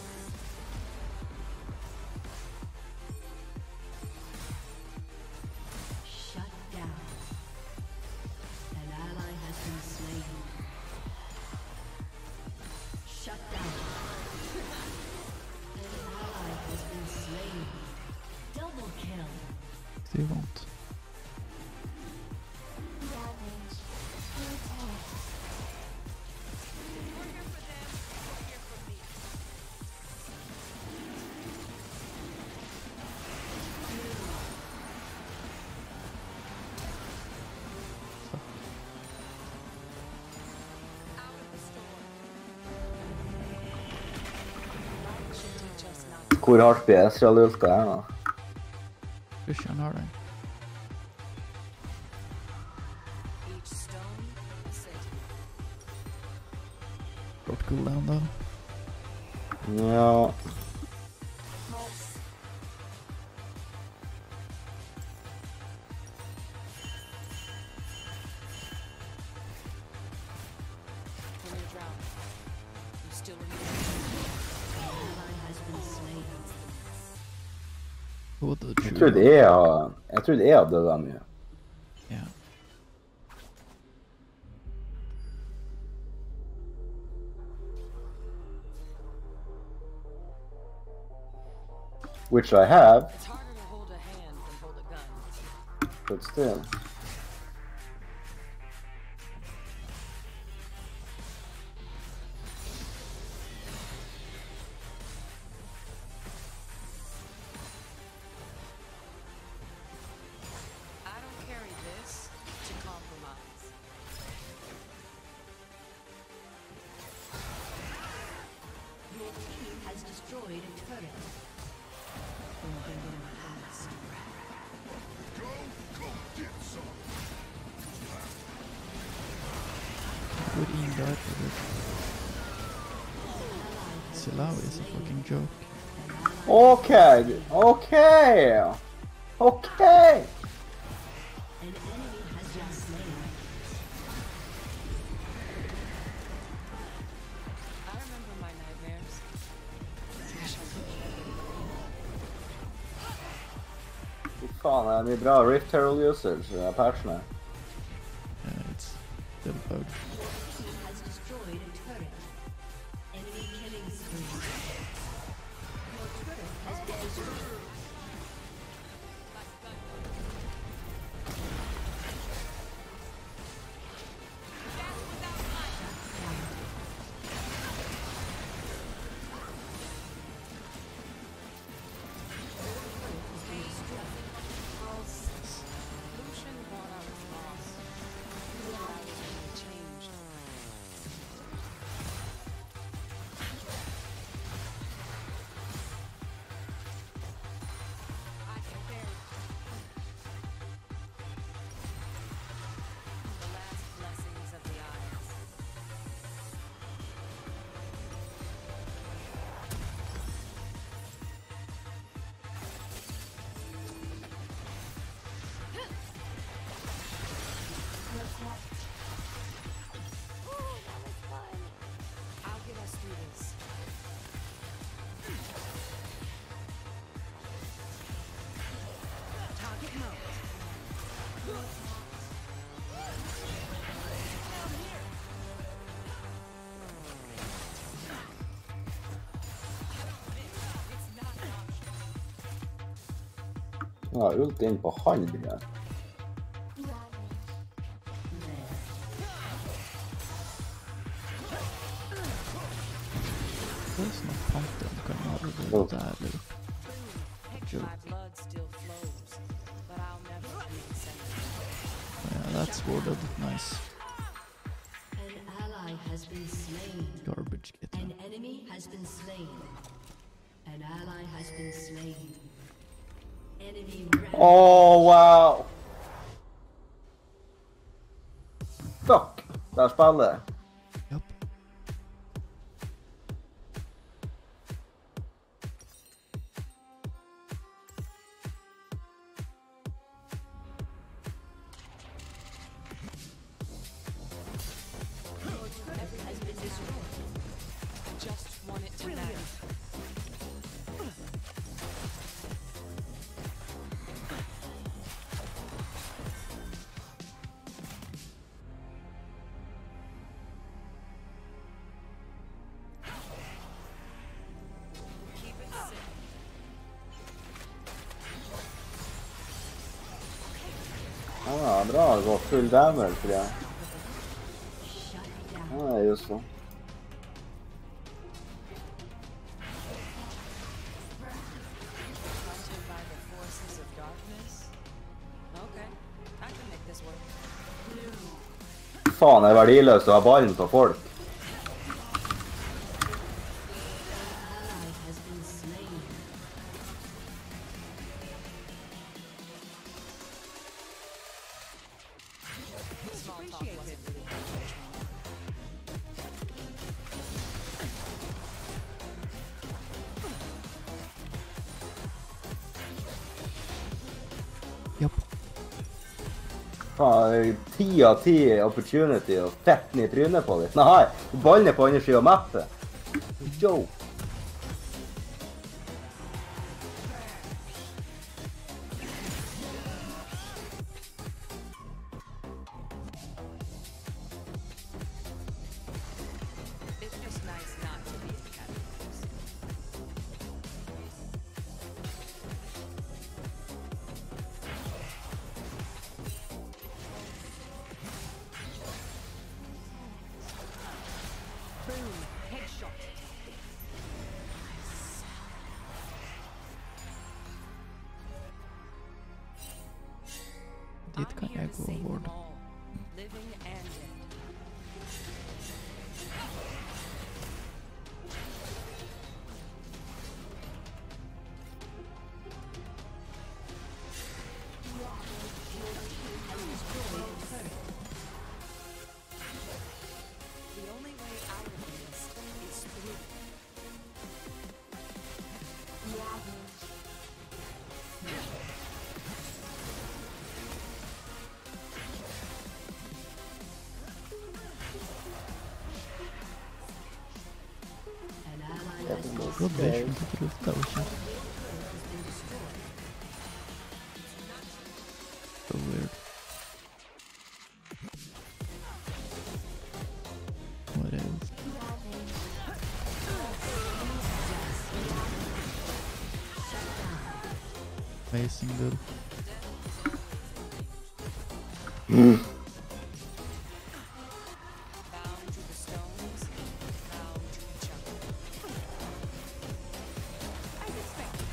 Shut down. An ally has been slain. Shut down. An ally has been slain. Double kill. Det er vondt. We're here for them. They're here for me. Out of the storm. Light should teach us not to Hvor hardt blir Ezreal-ulta her nå? Lucian har den. each stone a sentinel. Kort cooldown da. Ja. When you're drowning, you still remember. An ally has been slain. Hodet Jeg trodde jeg hadde dødd mye. Ja. Which I have, It's harder to hold a hand than hold a gun. but still. I don't carry går in där. Silawi is a fucking joke. Okej, okej! Okej! An enemy has been slain. I remember my nightmares. Fy fan, är det bra Rift Herald usage, patchen här? It's still bugged. He has destroyed a turret. Enemy killing spree. Your turret has been destroyed. Lucian thought I was lost. He thought I was being changed. I can bear it. The last blessings of the Isles. I'll get us through this. Target marked. It's not an option. Ja, ult in på halv här. There's no Panther kan ha det Oh. där eller upp. My blood still flows, but I'll never be the same. Yeah, that's worded. Nice. An ally has been slain. Garbage kit. An enemy has been slain. An ally has been slain. Enemy Oh wow! Fuck! Där spelade. Japp. has been destroyed. Just want it to matter. Keep it simple. Ja, bra. Det var full damage för det. Shut down. Ja, just så. Hunted by the forces of darkness? Okay, I can make this work. Fan, det är värdelöst att ha ballen på folk. Ally has been slain. Small talk wasn't really good. Japp. Fan, det är 10 av 10 opportunity och fett ner i trynet på det. Nej, bollen är på andra sidan mappen. Jo. It's just nice not to be in categories. Boom, headshot. Dit kan jag gå vård. Living and dead. Blood Vision, hvorfor lufta hun ikke? So weird. What else? Amazing dude. Bound to the stones, bound to each other. As expected.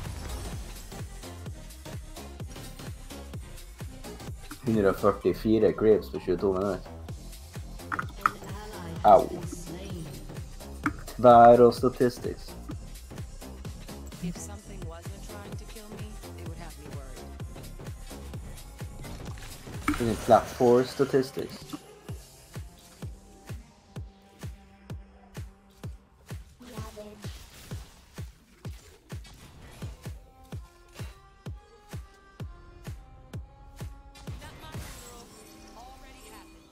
144 creeps på 22 minutter. An ally Ow. has been slain. Tvær og statistics. If something wasn't trying to kill me, it would have me worried. In Plat 4 statistics. That monster girl already happened.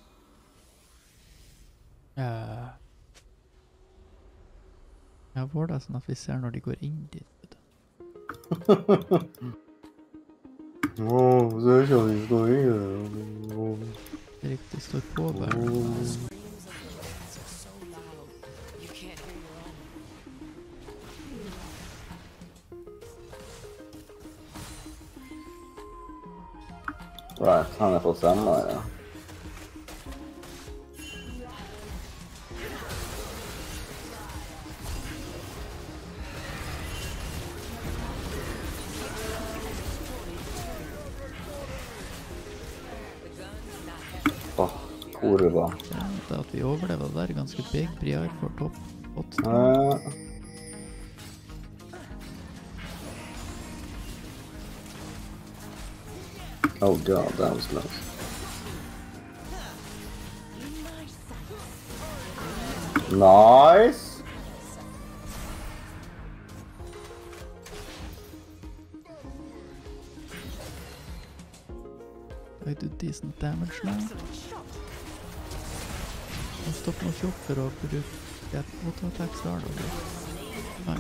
Jeg får det sånn at vi ser når de går inn dit. Vet du. Så skal vi stå i det. Det er ikke de står på bare. The screams of the winds are so loud, you can't hear your own. Right, han er på samme, ja. Åh, kurva. Ja, det at vi overlever det der er ganske big prior for topp 8. Oh god, that was close. Nice! I do decent damage now. Jeg stopper nok ikke opp for å bruke et auto-attack start. Nei.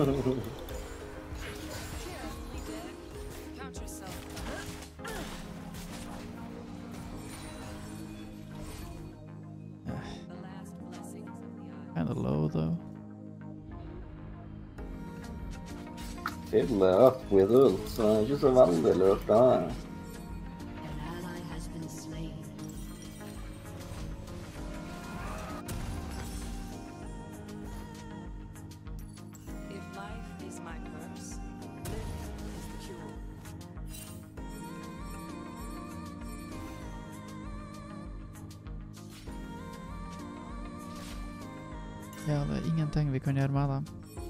Count yourself. The last blessings of the eye. Kinda low though. Fiddle up with ult, så det er ikke så veldig lurt da. An ally has been slain. If life is my curse, living is the cure. Ja, det er ingenting vi kan gjøre med dem.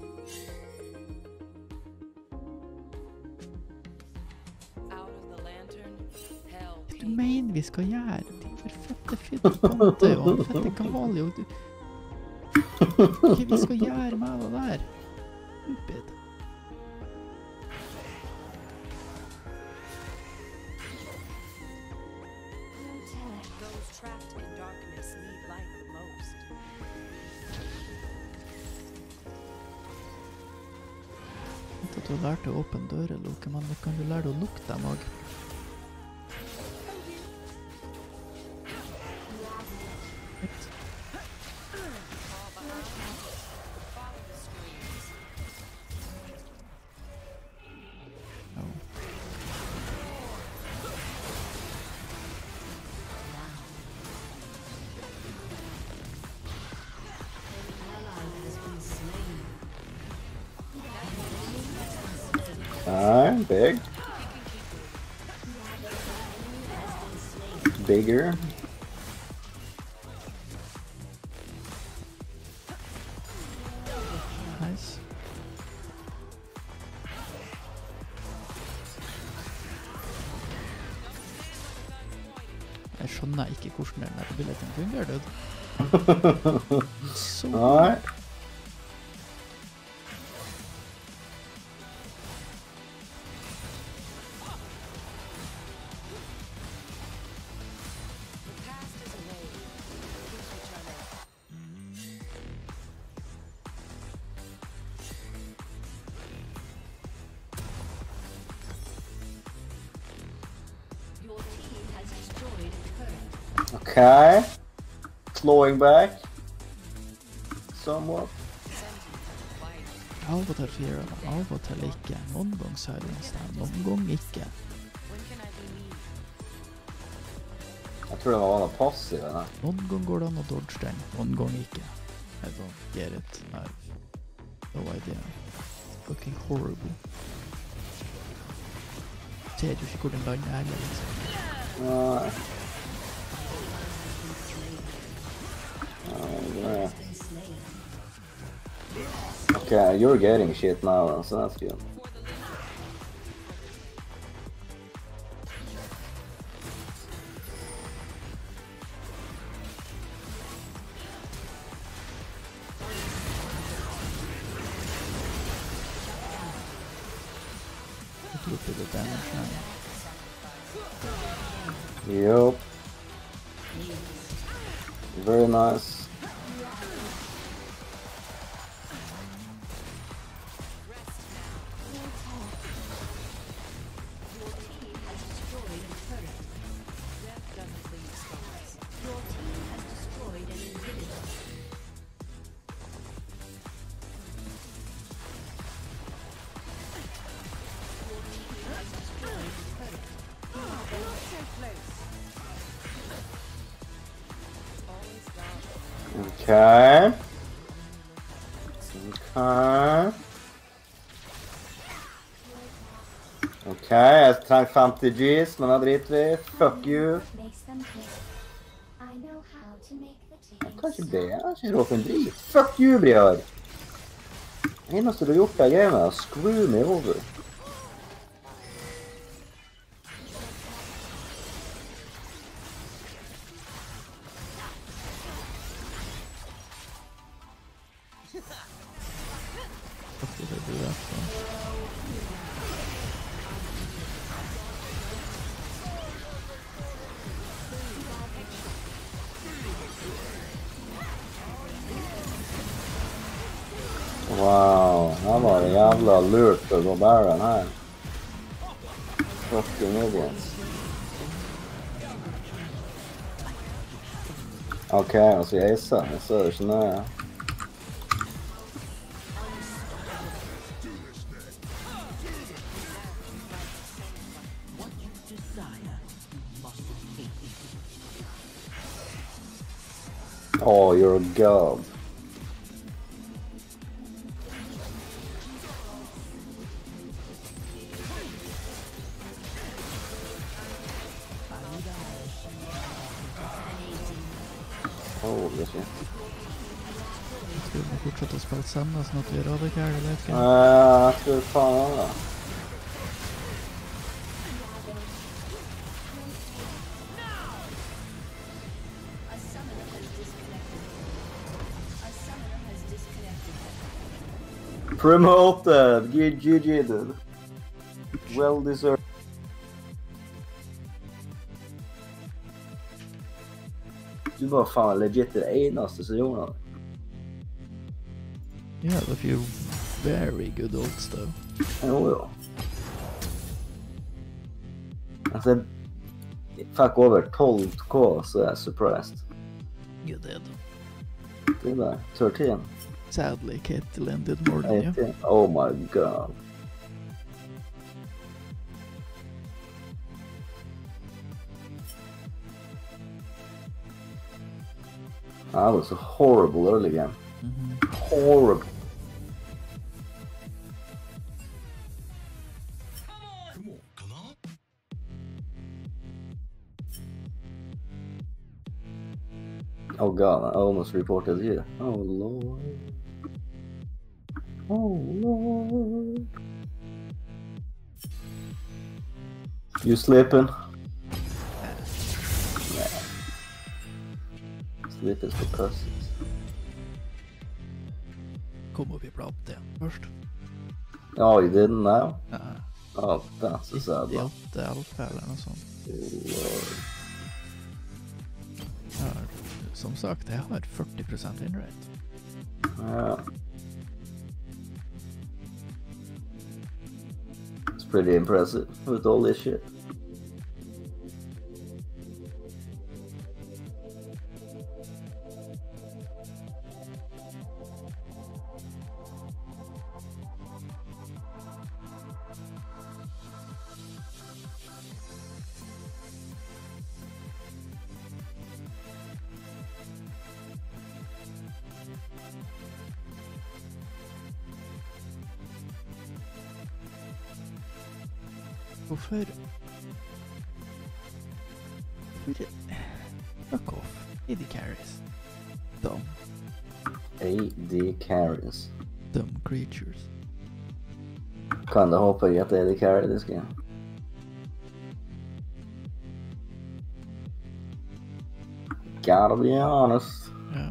Out of the lantern, hell Hva du came. mener vi skal gjøre? De er fette fytte og fette gale og du... Hva vi skal gjøre med det der? Stupid. Those trapped in darkness need light the most. Jeg vet at du har lært å åpne dører, Loke, men da kan du lære å lukte dem også. Right. Fall behind, follow the screams. No. An ally has been slain. Alright, big. Bigger. Nice. Jeg skjønner ikke hvordan den der abilityen fungerer, dude. Så... Alright. The past is a wave. It keeps returning. Okay. Clawing back. Somewhat. Av og til fyrer han, av og til ikke. Noen gang silencer han, noen gang ikke. When can I be me? Jeg tror det var noe passiv. Nei. Noen gang går det an å dodge den, noen gang ikke. I don't get it. I have no idea. It's fucking horrible. Ser jo ikke hvor den lander heller, liksom. Nei. Nei. Okay, you're getting shit now, so that's good. Look at the damage now. Yup. Very nice. Okay. Okay. Okay, jeg trenger 50 G's, men det driter vi. Fuck you. Makes them taste. I know how to make the Jeg kan taste. ikke det, jeg har ikke råd for en drit. Fuck you, Briar. Det eneste du har gjort deg hjemme er å screw me over. What did I do that for? Wow, her var det jævla lurt å gå Baron her. Fucking idiots. Ok, altså jeg ser det ikke nøye. Oh, you're a god. Holy shit. Skal vi fortsette å spille sammen, sånn at vi radikaler leken? Jeg tror faen det. A summoner has disconnected. A summoner has disconnected. Promoted! GG, dude. Well deserved. Du var faen legit det eneste som gjorde det. You have a few very good ults though. Jo. Altså, jeg fikk over 12K, så jeg er surprised. You did. Det er bare 13. Sadly, Caitlyn did more than you. 18. Oh my god. That was a horrible early game. Horrible. Oh god, I almost reported you. Oh lord. Oh lord. You sleeping? Yeah. Sleep is for pussies. Kom opp i plat igjen først. Oh, you didn't now? Ja, Oh, that's a sad one. 98 alfa eller noe sånt. Lord. Jeg har, som sagt, jeg har 40% inrate. Yeah. It's pretty impressive with all this shit. Hvorfor? Fuck off. AD carries. Dumb. AD carries. Dumb creatures. Kinda hoping at AD carry this game. Gotta be honest. Yeah.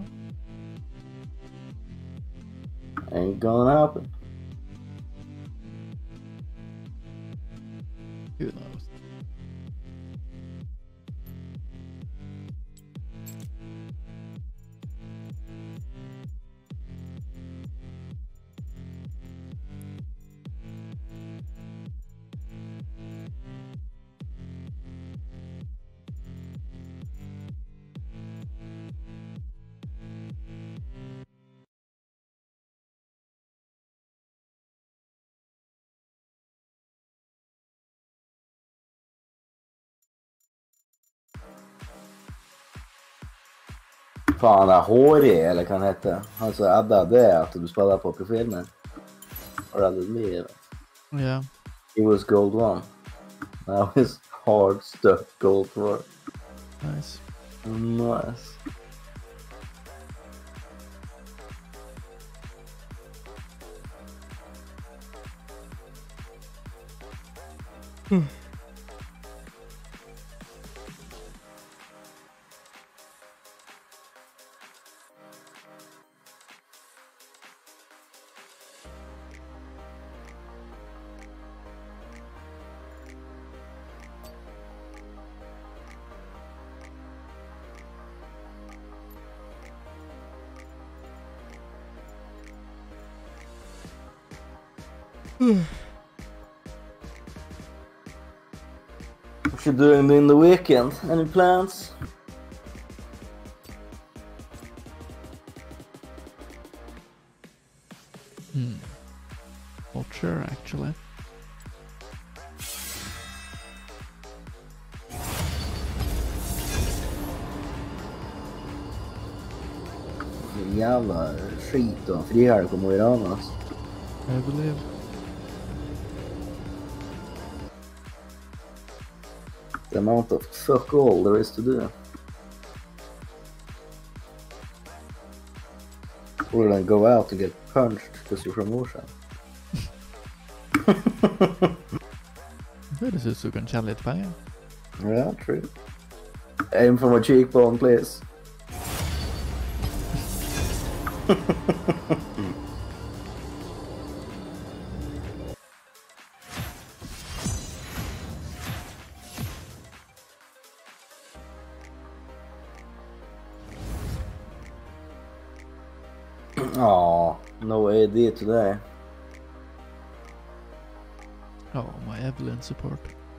Ain't gonna happen. Who knows? Fan, HRE eller kan heta. Alltså adda det att du spelar på profilen. Or added me. Yeah. He was gold 1. Now he's hard stuck gold 4. Nice. Nice. What you doing in the weekend? Any plans? Not sure actually. Jävla skit och frihelg på Mo i Rana alltså. I believe. The amount of fuck all there is to do. Or then go out and get punched because you're from Ocean. Det ser ut som du kan tjäna lite pengar. Yeah, true. Aim for my cheekbone, please. Aw, no AD today. Oh, my Evelyn support.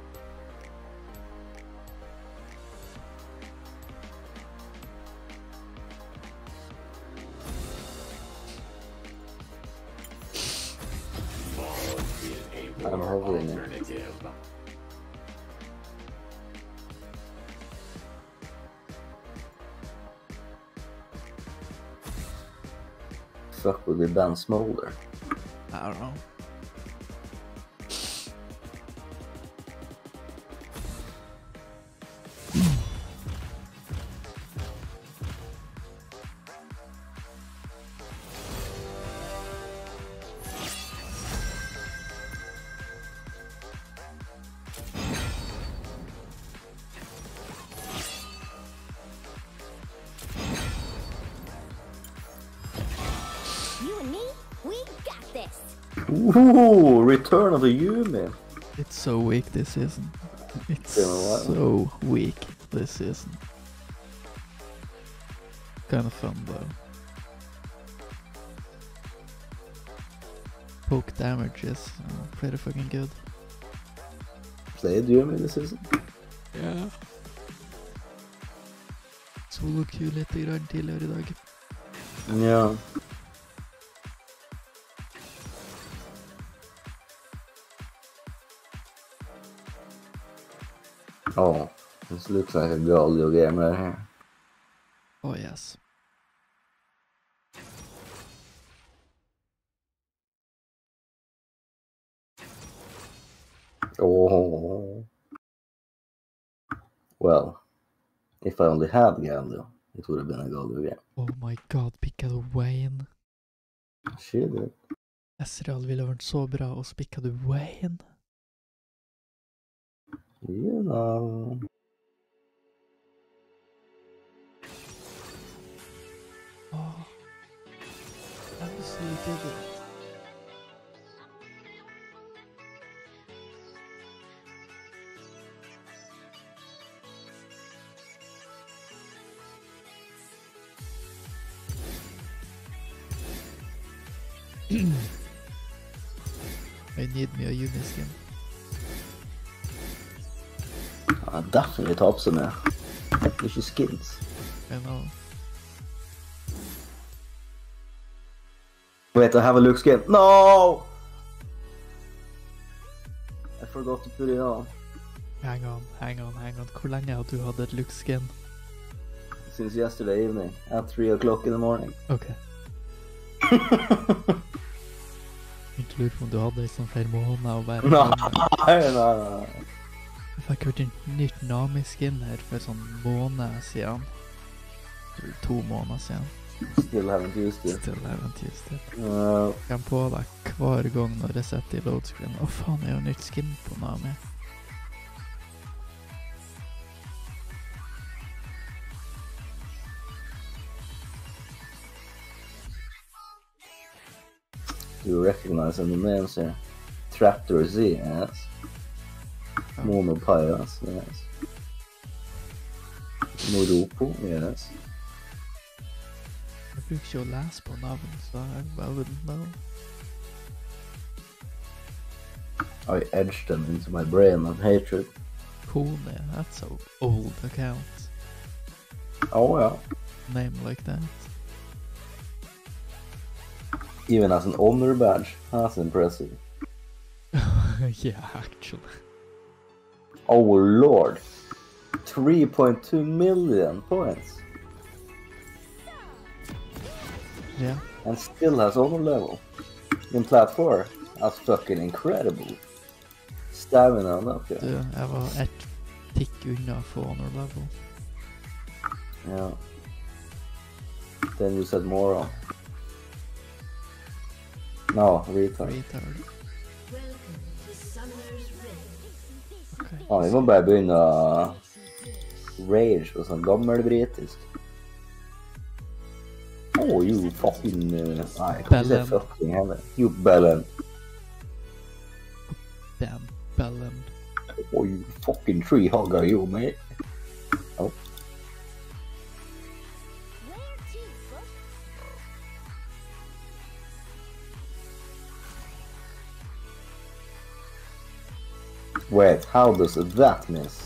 I'm hovering it. Alternative. Fuck would be Ben Smolder. I don't know. You and me, we got this. Ooh, Return of the Yumi. It's so weak this season. It's Been a while. so weak this season. Kind of fun though. Poke damage is pretty fucking good. Played Yumi this season? Yeah. Solo Q lite grann till här idag. Yeah. Oh, this looks like a Galio game right here. Oh yes. Oh. Well, if I only had Galio, it would have been a Galio game. Oh my god, pickade Wayne. Shit, dude. Ezreal ville vært så bra, og så pickade Wayne. You know. Oh. Absolutely did it. I need me a Uniskin. I definitely top some there. It's just skins. I know. Wait, I have a look skin. No! I forgot to put it on. Hang on. Hvor lenge har du hatt et Lux-skin? Since yesterday evening at 3 o'clock in the morning. Ok. Jeg lurer på om du hadde i sånn flere måneder og bare... Nei. Jeg fikk hørt et nytt Nami-skin her for sånn måned siden. Eller 2 måneder siden. Still haven't used it. Still haven't used it. Uh, Jeg kan på deg hver gang når jeg setter i loadscreen. Å faen, jeg har jo nytt skin på Nami. Do you recognize any names here? Traptor Z, yes. Mono Pyras, yes. Moropo, yes. Jeg bruker ikke å lese på navn, så jeg bare wouldn't know. I edged them into my brain of hatred. Pony, that's an old account. Oh yeah. Name like that. Even as an honor badge, that's impressive. Yeah, actually. Oh lord. 3.2 million points. Yeah. And still has honor level. In Plat 4. That's fucking incredible. Stamina on that, Du, yeah. jeg var ett tikk unna for honor level. Yeah. Then you said moron. No, retard. Retard. Welcome to Summoner's Rift. Ok. Ja, vi må bare begynne å rage på sånn gammel britisk. Oh, you fucking... Nei, jeg kan ikke si Bellend. fucking heller. You bellend. Damn, Bellend. Oh, you fucking tree hugger, you, mate. Oh. Where to, book? Wait, how does that miss?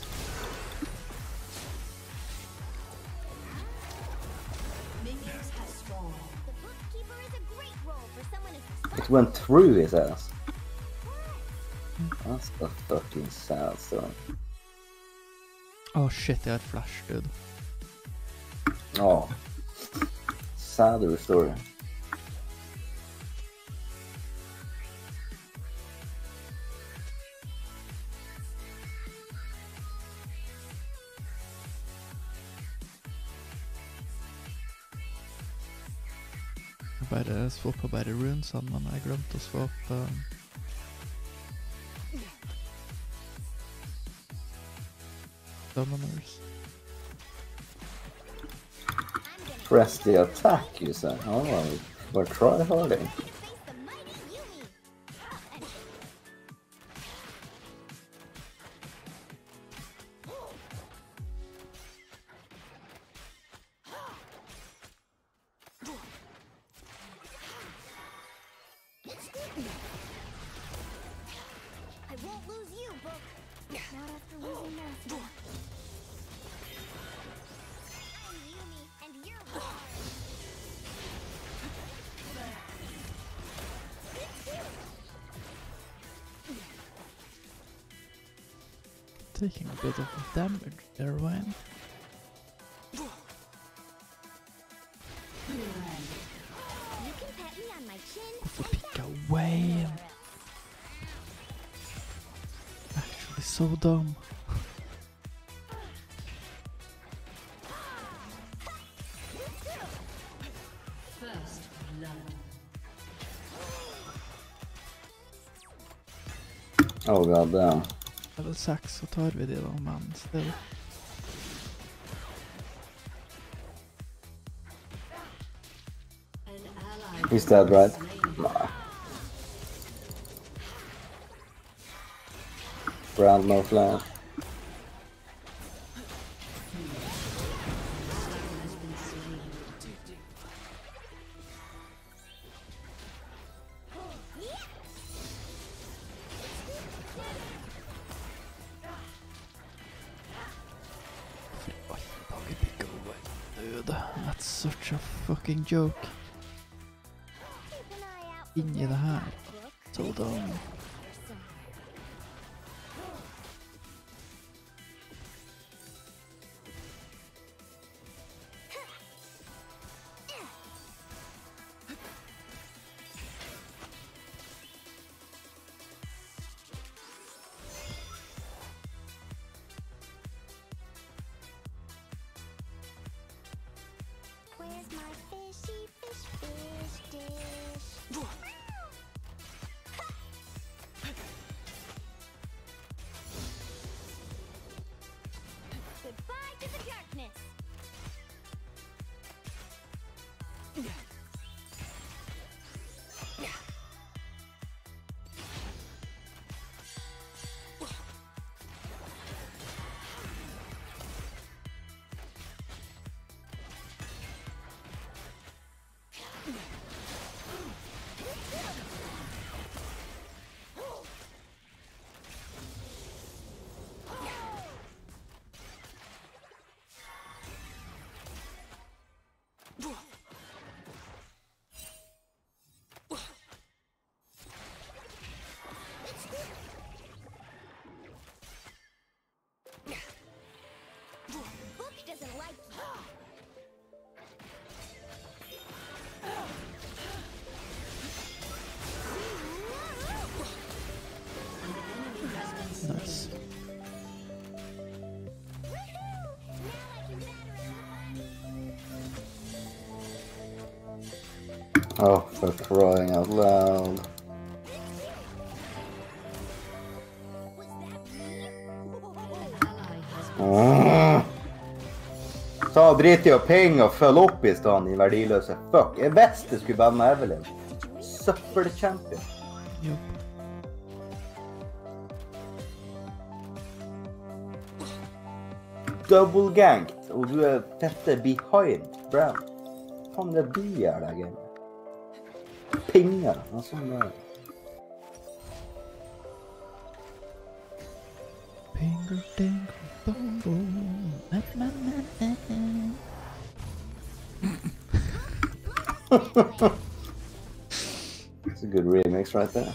Minions have spawned. The bookkeeper is a great role for someone as It went through his ass. That's the fucking sad story. Oh shit, jeg har et flash, dude. Oh. Sadder story. Jeg bare swappet bare runesene, men jeg glemte å swappe... Summoners. Press the attack, you said. Alright. We're try harding. face the mighty Yumi. And I won't lose you, book. Not after losing Master. I'm Yumi, and you're hard. Taking a bit of damage there, Wayne. You can pat me on my chin. Hvorfor picker Wayne? Jeg so dumb. First blood. Oh god damn. Level 6 så tar vi de da, men still. An ally He's dead, right? slain. Nah. Brand no flash. Has been slain. Oi, Bobby Pickle, dude. That's such a fucking joke. Keep an eye out Inni det her. book. So dumb. Where's my fishy fish dish? Goodbye to the darkness. Book doesn't like you. Nice. Oh, for crying out loud. Was that me? Ally has been Ta og drit i å ping og følge opp i stedet, din verdiløse fuck. Jeg visste jeg skulle banne Evelyn. Søppelchampion. Jopp. Double ganked, og du er fette behind, Brand. Faen, det er du gjør deg, game. Pinger, og sånn der. Finger dingle bongo. Na, na, na, na, na. It's a good remix right there.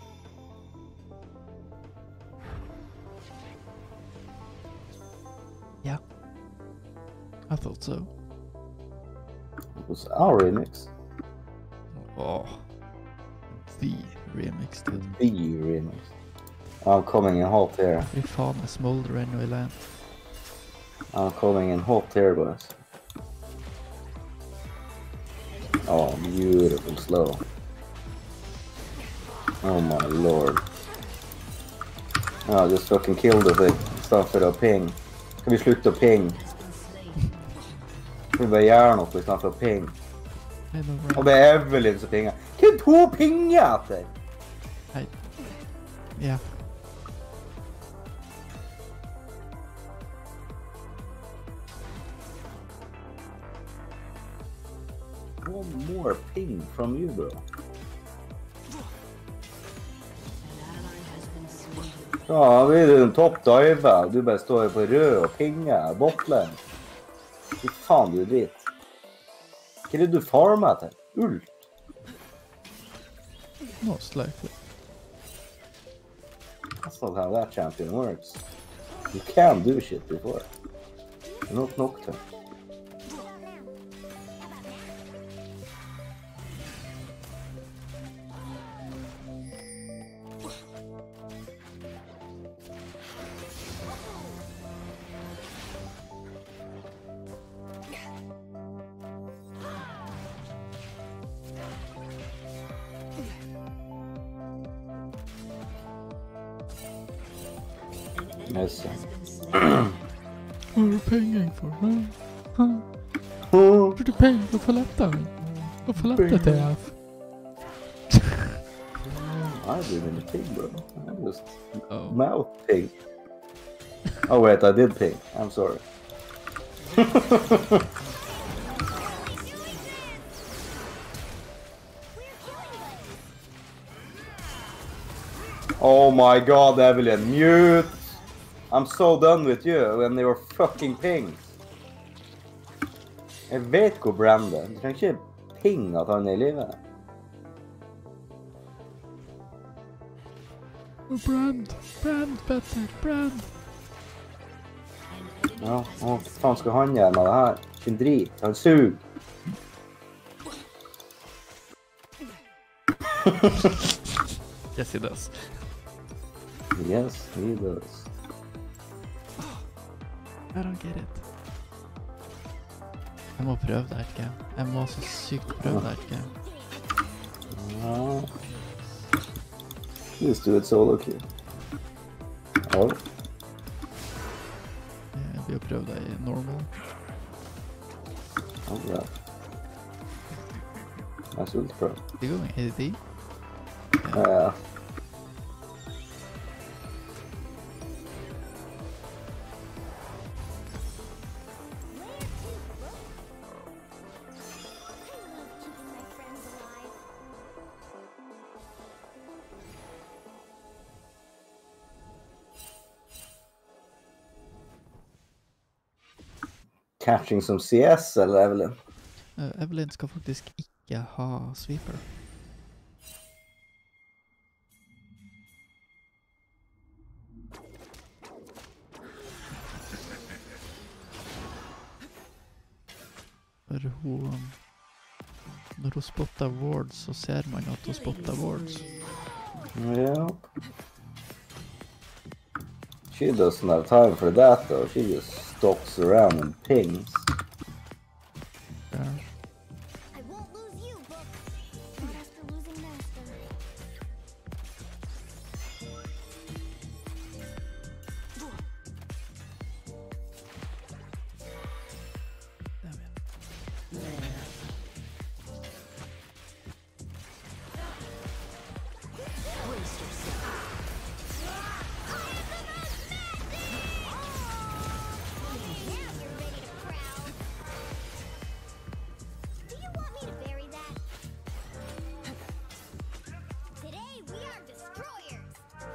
Yeah. I thought so. It was our remix. Oh. The remix, dude. The remix. I'm coming in hot here. Fy faen, jeg smoldrer ennå i land. I'm coming in hot here, boys. Oh, beautiful slow. Oh my lord. Oh, just fucking killed the thing. Stuff for å ping. Skal vi slutte å ping? Skal vi bare gjøre noe i stedet for å ping? I know, Og right? det er Evelyn som pinger. Hvem to pinger etter? Hei. Ja. One more ping from you, bro. An ally has been slain. Ja, vi er en topp diver. Du bare står på rød og pinger bottlen. Fy faen, du er dritt. Hva er det du farmer til? Ult? Most likely. That's not how that champion works. You can do shit before. You're not Nocturne. Yes. has been slain. Vad är du pengar för? Oh, Är du pengar för att få lätta? Vad får lätta till här? I didn't even ping, bro. I just Oh. mouth ping. Oh wait, I did ping. I'm sorry. Oh my god, Evelyn, mute! I'm so done with you when they were fucking pings. Jeg vet hvor Brand er. Du trenger ikke ping at han er i livet. Brand better, Brand. Ja, hva faen skal han gjøre med det her? Sin drit, han suger. Yes, he does. Yes, he does. I don't get it. Jeg må prøve det her, ikke? Jeg må så sykt prøve det her, ikke? Ja. Just do it solo kill. Oh. Jeg blir å prøve det i normal. Oh yeah. That's really pro. Det går med ADD. Yeah. Catching some CS eller Evelyn? Evelyn skal faktisk ikke ha sweeper. Når hun spotter wards, så ser man at hun spotter wards. Yeah. She doesn't have time for that though. She just stalks around and pings. Der. I won't lose you, book. Not after losing master. Do you want me to bury that? Today we are destroyers.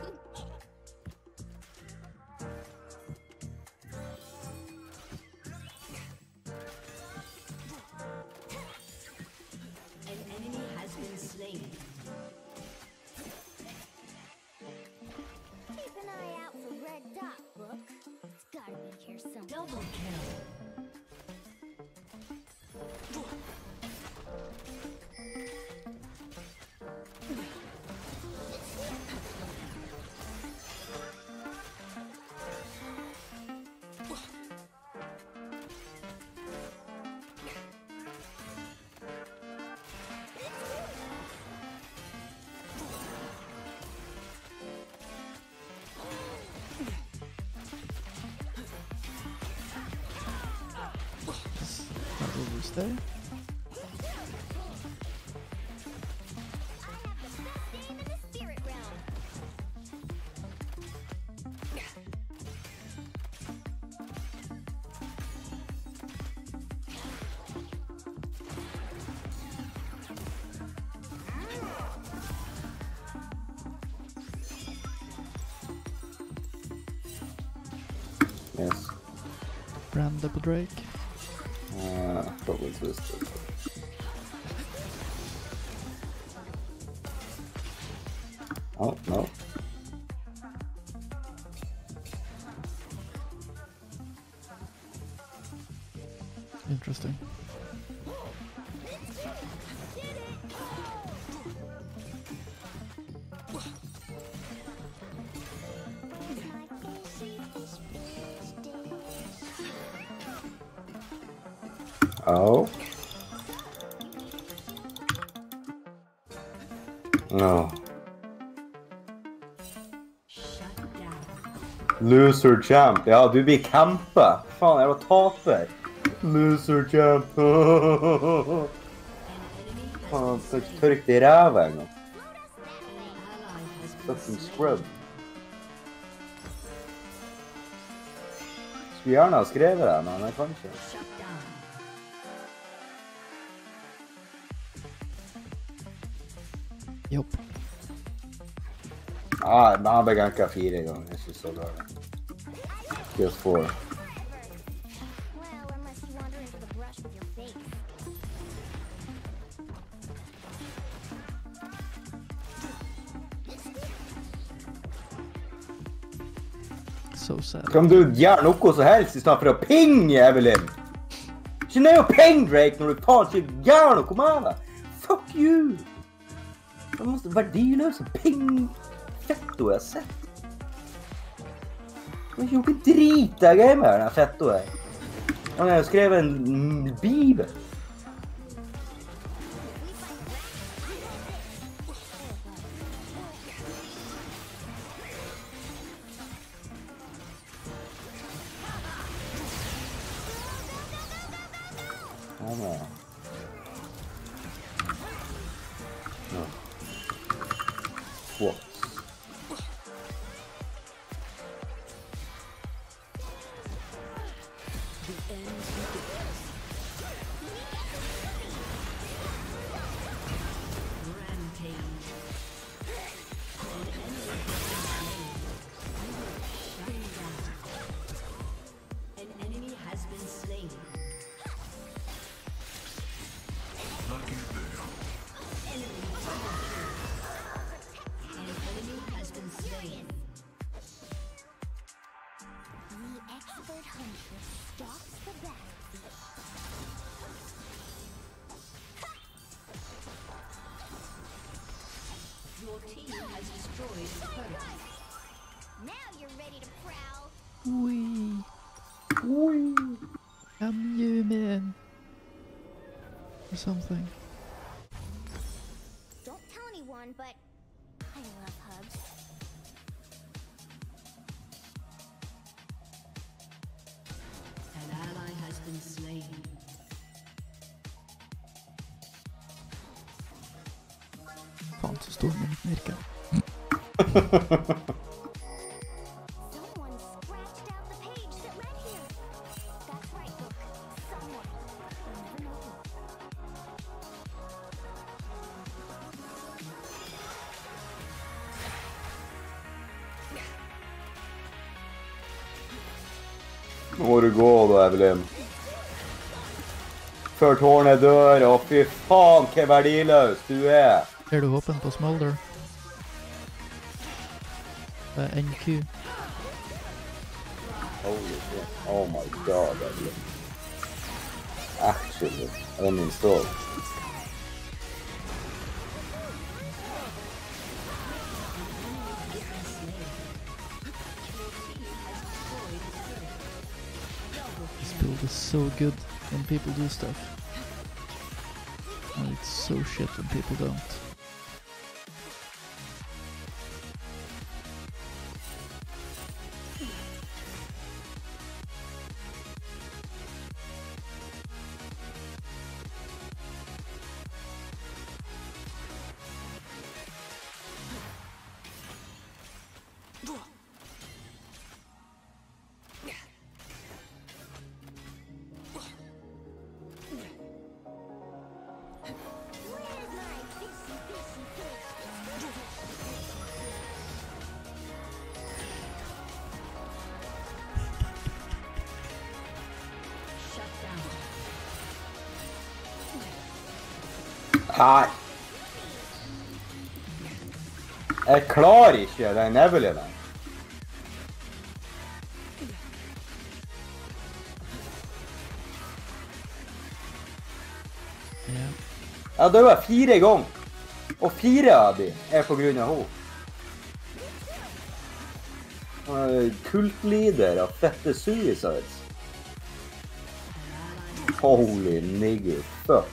An enemy has been slain. Keep an eye out for red dot, book. It's gotta be here somewhere. Double kill. That overstay. Game in the spirit realm. Yes. Brand double Drake. Probably twisted. Oh, no. Interesting. Oh. No. Shut down. Loser champ. Ja, du blir campa. Faen, jeg var taper. Loser champ. Faen, skal ikke tørke det i ræva engang. Fucking scrub. Skulle gjerne ha skrevet det, men jeg kan ikke. Jopp. Ah, men han ble ganka 4 ganger. Jeg synes så dårlig. Just 4. Well, unless you wander into the brush with your face. So sad. Kan du gjøre noe så helst i stedet for å pinge, Evelyn? Ikke nøye å pinge Drake når du faen ikke gjør noe med det. Fuck you! Det måste verdiløse ping fetto jeg har sett. Jeg har ikke gjort en drit av gamer, den fetto jeg. Han har skrevet en bibel. What? An enemy has been slain. An enemy has been slain. The expert huntress stalks the battlefield. Your team has destroyed the turret. Now you're ready to prowl. Wee. I'm human. Or something. Don't tell anyone, but I love hugs. An ally has been slain. Faen, så stor min knirker. Someone scratched out the page that led here. That's right, book. Someone. You'll never know who. Nå må du gå da, Evelyn. Før tårnet dør, og fy faen, hva verdiløs du er. Er du åpen på Smolder? NQ. Holy shit. Oh my god, Evelyn. Actually, uninstalled. This build is so good when people do stuff. And it's so shit when people don't. Where's my fishy, fishy fish? Shut down. Nei. Jeg klarer ikke den Evelyn. Yeah. Jeg døde 4 ganger, og 4 av de er på grunn av henne. Hun er kultleder av fette suicides. Holy nigger, fuck.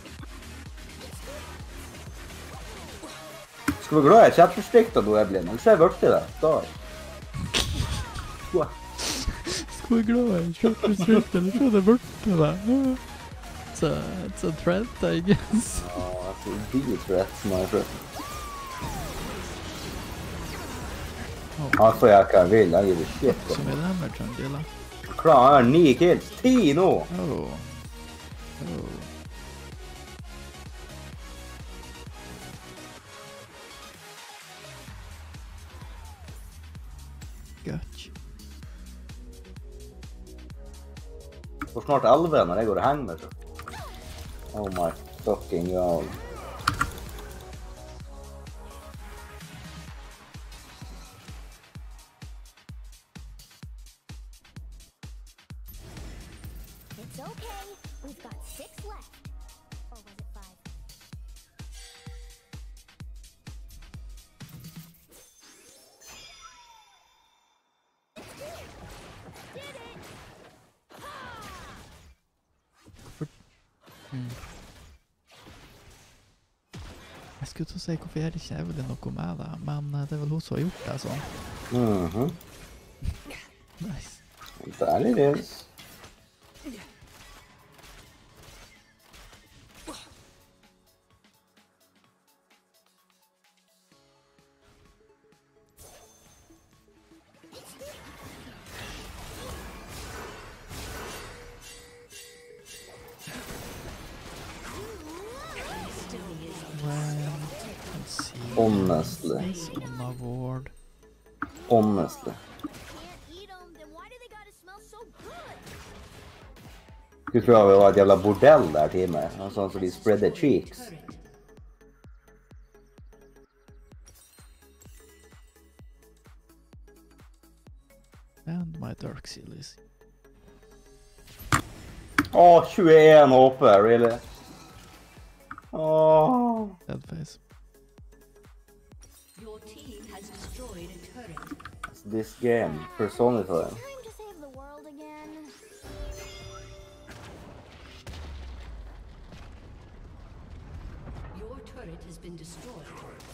Skal vi glad i chatterstrikta nå, Evelyn? Ellers er jeg vørte det. Da. Squat. Skal vi glad i shot restrict, eller så er det borte da. It's a threat, I guess. Ja, det är threat, my friend. Han får jag kan vill, han ger det shit. Som är det här med Trandilla? Klarar 9 kills, 10 nu! Oh. Gött. Får snart 11 när det går att hänga med så. Oh my fucking god. It's okay. We've got 6 left. Or was it 5? Jeg skulle til å si hvorfor jeg ikke vil noe med det, men det er vel hun som har gjort det sånn. Mhm. Nice. Där är det. Well, let's see. Honestly. Sånn award. Honestly. Can't eat them, then why do they gotta smell so good? Du tror jag vi var ett jävla bordell där till mig. En sån som de spread the cheeks. And my dark seal is... Åh, 21 HP, really? Åh. Dead face. Your team has destroyed a turret. This game, personified. Time to save the world again. Your turret has been destroyed.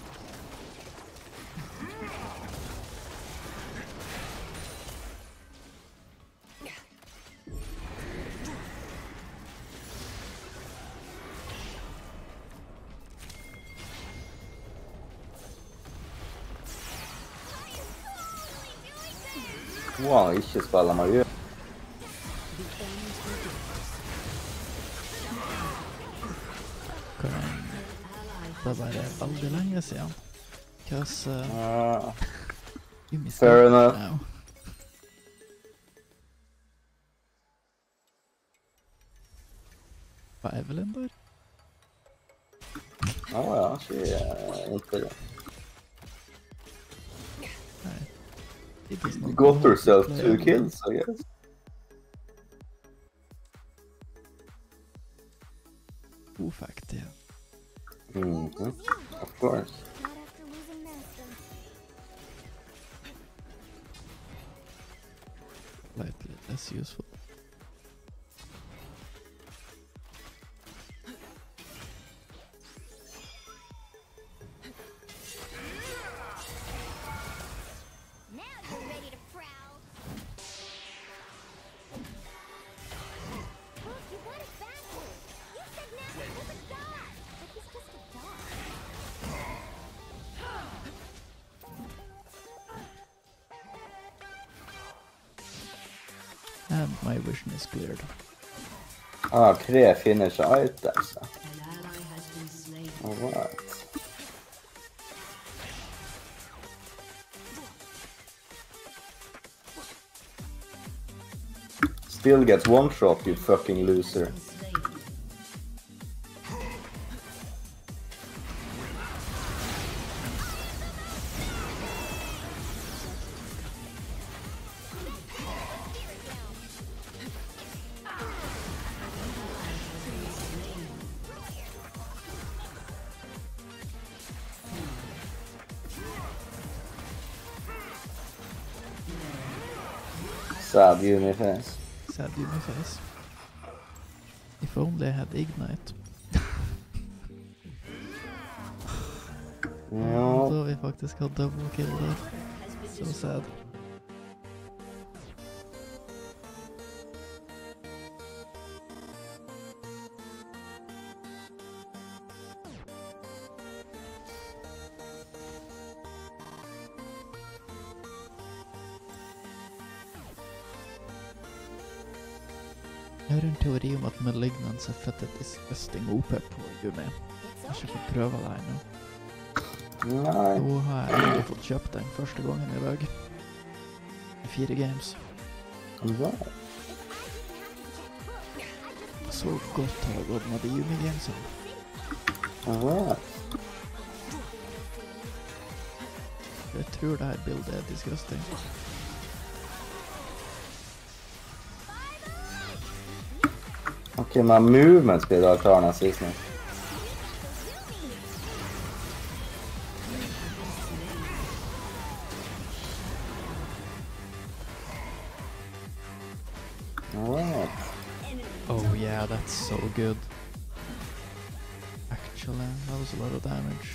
Wow, ikke spiller Mario. Det var veldig lenge siden. Because you missed Fair out enough. now. Var Evelyn der? Ja, she inte det. Nej. It is not Got good herself to 2 play. kills, I guess. God fact, yeah. Mhm. Of course. Not after losing Master. Slightly less useful. Now you're ready to prowl. Look, you got it backwards. You said Master was a god, but he's just a dog. And my vision is cleared. Ah, 3 finish items. An ally has been slain. Alright. Still gets one shot, you fucking loser. Slain. Sad uniface. Sad uniface. If only I had Ignite. Ja, Så vi faktisk har double kill der. So sad. Jeg hører en teori om at Malignance er fette disgusting OP på Yumi. Jeg har ikke fått prøve det ennå. Nei. Nå har jeg egentlig fått kjøpt den første gangen i dag. I 4 games. Right. Så godt har det gått med de Yumi-gamesene. Right. Jeg tror det her bildet er disgusting. Ok, men movements blir da klar neste visning. Alright. Oh yeah, that's so good. Actually, that was a lot of damage.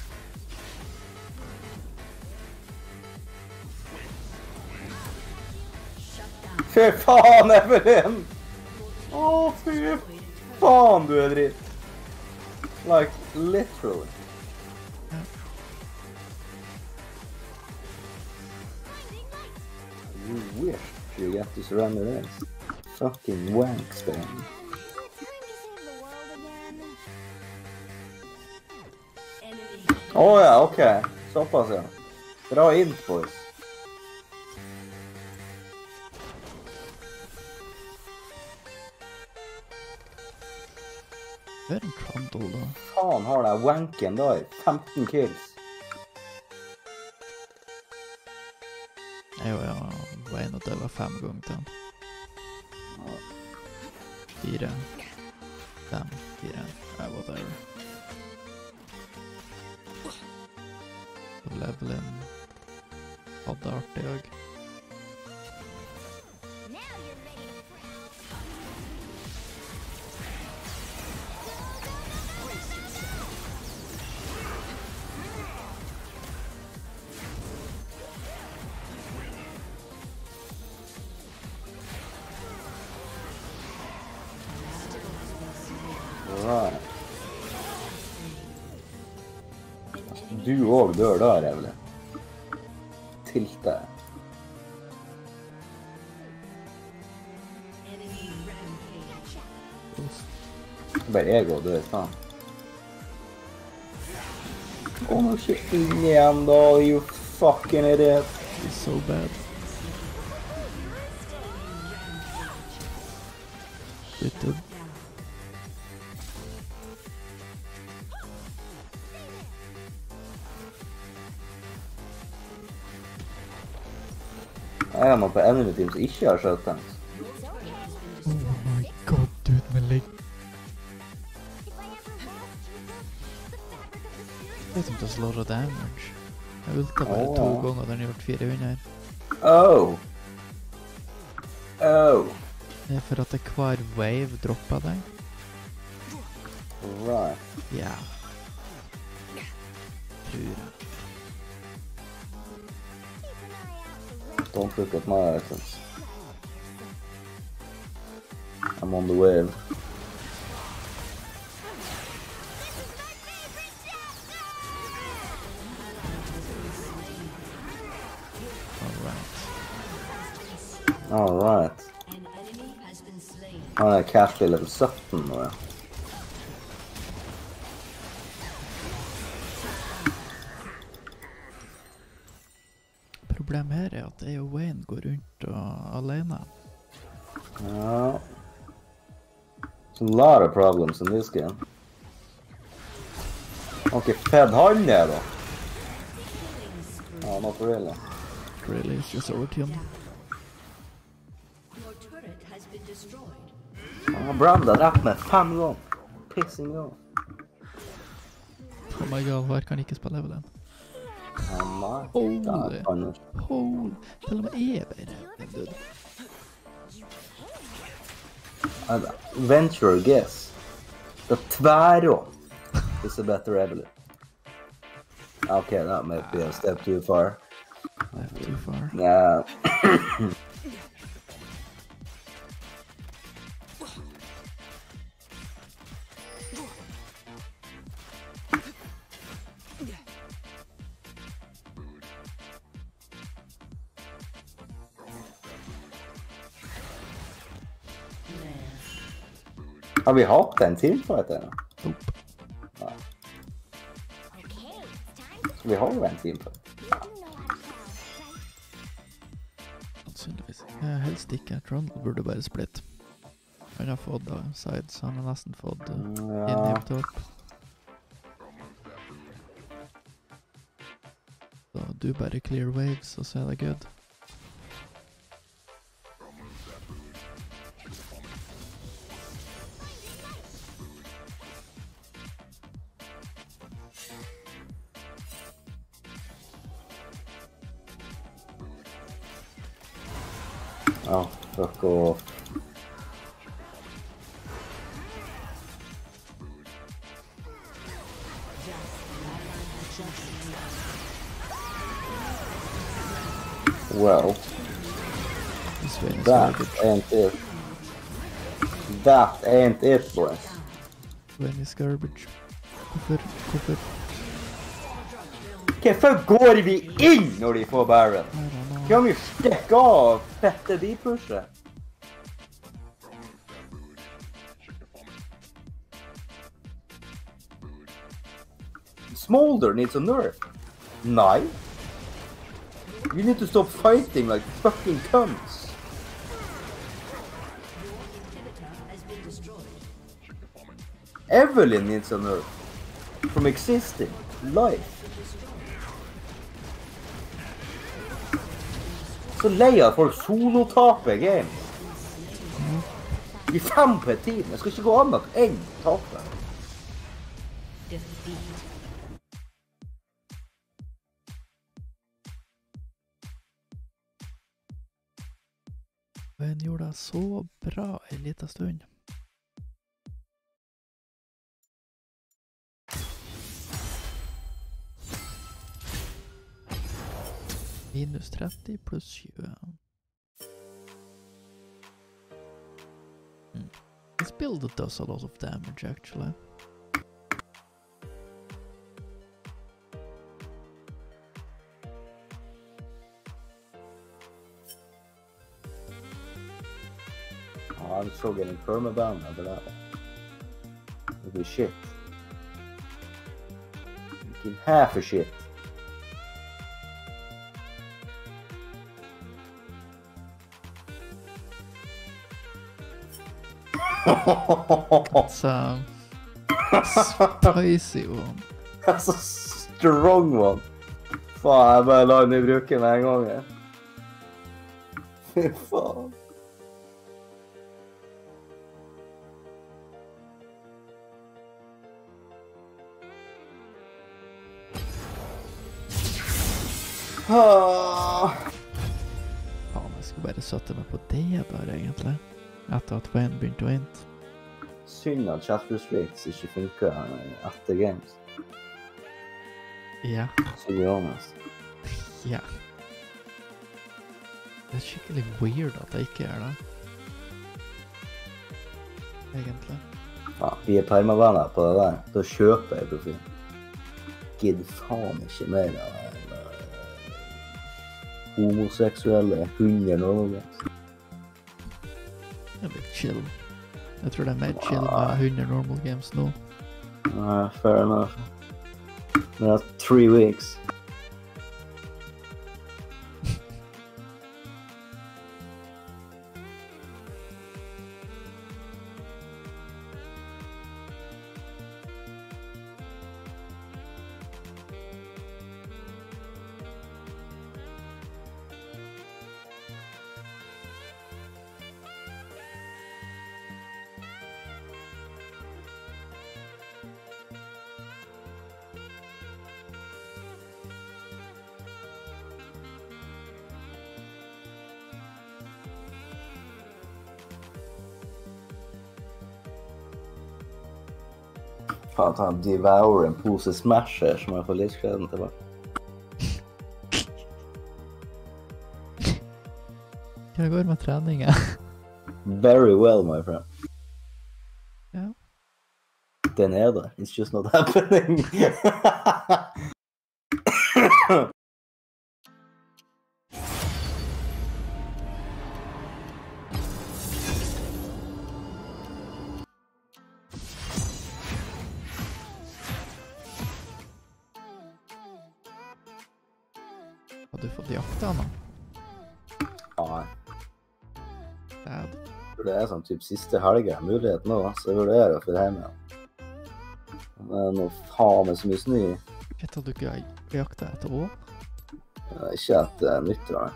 Fy faen, Evelyn! Åh, fy faen, du er dritt. Like, literally. You wish you get to surrender this. Fucking wank spam. Trying to save the world again. Åh ja, okej. Såpass ja. Bra int, boys. Hør en Trundle da. Faen har det wanken da i 15 kills. Jeg var en og døde 5 ganger til han. 4, 5, 4, whatever. Levelen hadde artig også. Now you're ready to press. Right. Du også dør der, Evelyn. Tilt deg. Bare jeg og dør, faen. Åh, nå ikke inn igjen da, you fucking idiot. It's so bad. Bytte. Jeg er noe på enemy team som ikke har skjøtt den. Oh my god, dude, med ligg. If I ever lost you, the fabric of the spirit. Det er som det slår av damage. Jeg ulta bare Åh, 2 ja. ganger, den har gjort 400. Oh! Oh! Det er for at hver wave dropper deg. Right. Ja. Tror jeg. Keep an eye out for Don't look at my items. I'm on the wave. Alright. Alright. An enemy has been slain. Han er casually level 17 nå, ja. Problemet her er at jeg og Wayne går rundt og alene. Ja. There's a lot of problems in this game. Ok, fed han ned da. Ja, not really. Really, it's just overkill. Your turret has been destroyed. Ja, Branda drept meg 5 ganger. Pissing off. Oh my god, hver kan ikke spille levelen. Ja, nei. Holy. Det er Anders. Holy. Til og med jeg er bedre, dude. Venture guess. The tværånd is a better Evelyn. Okay, that might be a step too far. Left too far. Yeah. Har vi hatt en teamfight ennå? Nope. Okay, it's time. Vi har jo en teamfight. You do know how to count, right? Sannsynligvis. Helst ikke. Trundle burde bare splitt. Han har fått sides. Han har nesten fått inhibitor. Så du bare clear waves, og så er det good. Oh, fuck off. Well, This way is that garbage. ain't it. That ain't it, boys. When is garbage. Hvorfor? Hvorfor går vi inn når de får barrel? I don't know. Kan vi stikke av fette bipushet? Smolder needs a nerf. Nei. You need to stop fighting like fucking cunts. Evelyn needs a nerf. From existing life. Så lei av folk solotaper game. Vi er 5 på et team. Det skal ikke gå annet enn tape. Hun gjorde det så bra en liten stund. Minus 30 pluss 20. This build does a lot of damage actually. Oh, I'm still getting permaban over that. It'll be shit. Making half a shit. It's a spicy one. That's a strong one. Faen, jeg bare la den i bruken med en gang. Jeg. Fy faen. Faen, jeg skulle bare sette meg på det der egentlig. Etter at Wayne begynte å hint. Synd at chat restricts ikke funker etter games. Ja. Så be honest. Ja. Det er skikkelig weird at jeg ikke gjør det. Egentlig. Ja, vi er permavenner på det der. Da kjøper jeg profil. Gidd faen ikke mer av homoseksuelle hunder normal games. Det er litt chill. Jeg tror det er mer chill med 100 normal games nå. Fair enough. Men det er 3 weeks. Faen, han devourer en pose smasher som jeg får litt skreden tilbake. Hva går med treninga? Very well, my friend. Ja. Den er der. It's just not happening. du fått jakta nå? Ja, Dad. det er sånn typ siste helga mulighet nå, så jeg vurderer å få hjem igjen. Men nå faen meg så mye snø. Vet at du ikke har jakta etter ål? Ikke etter nyttår.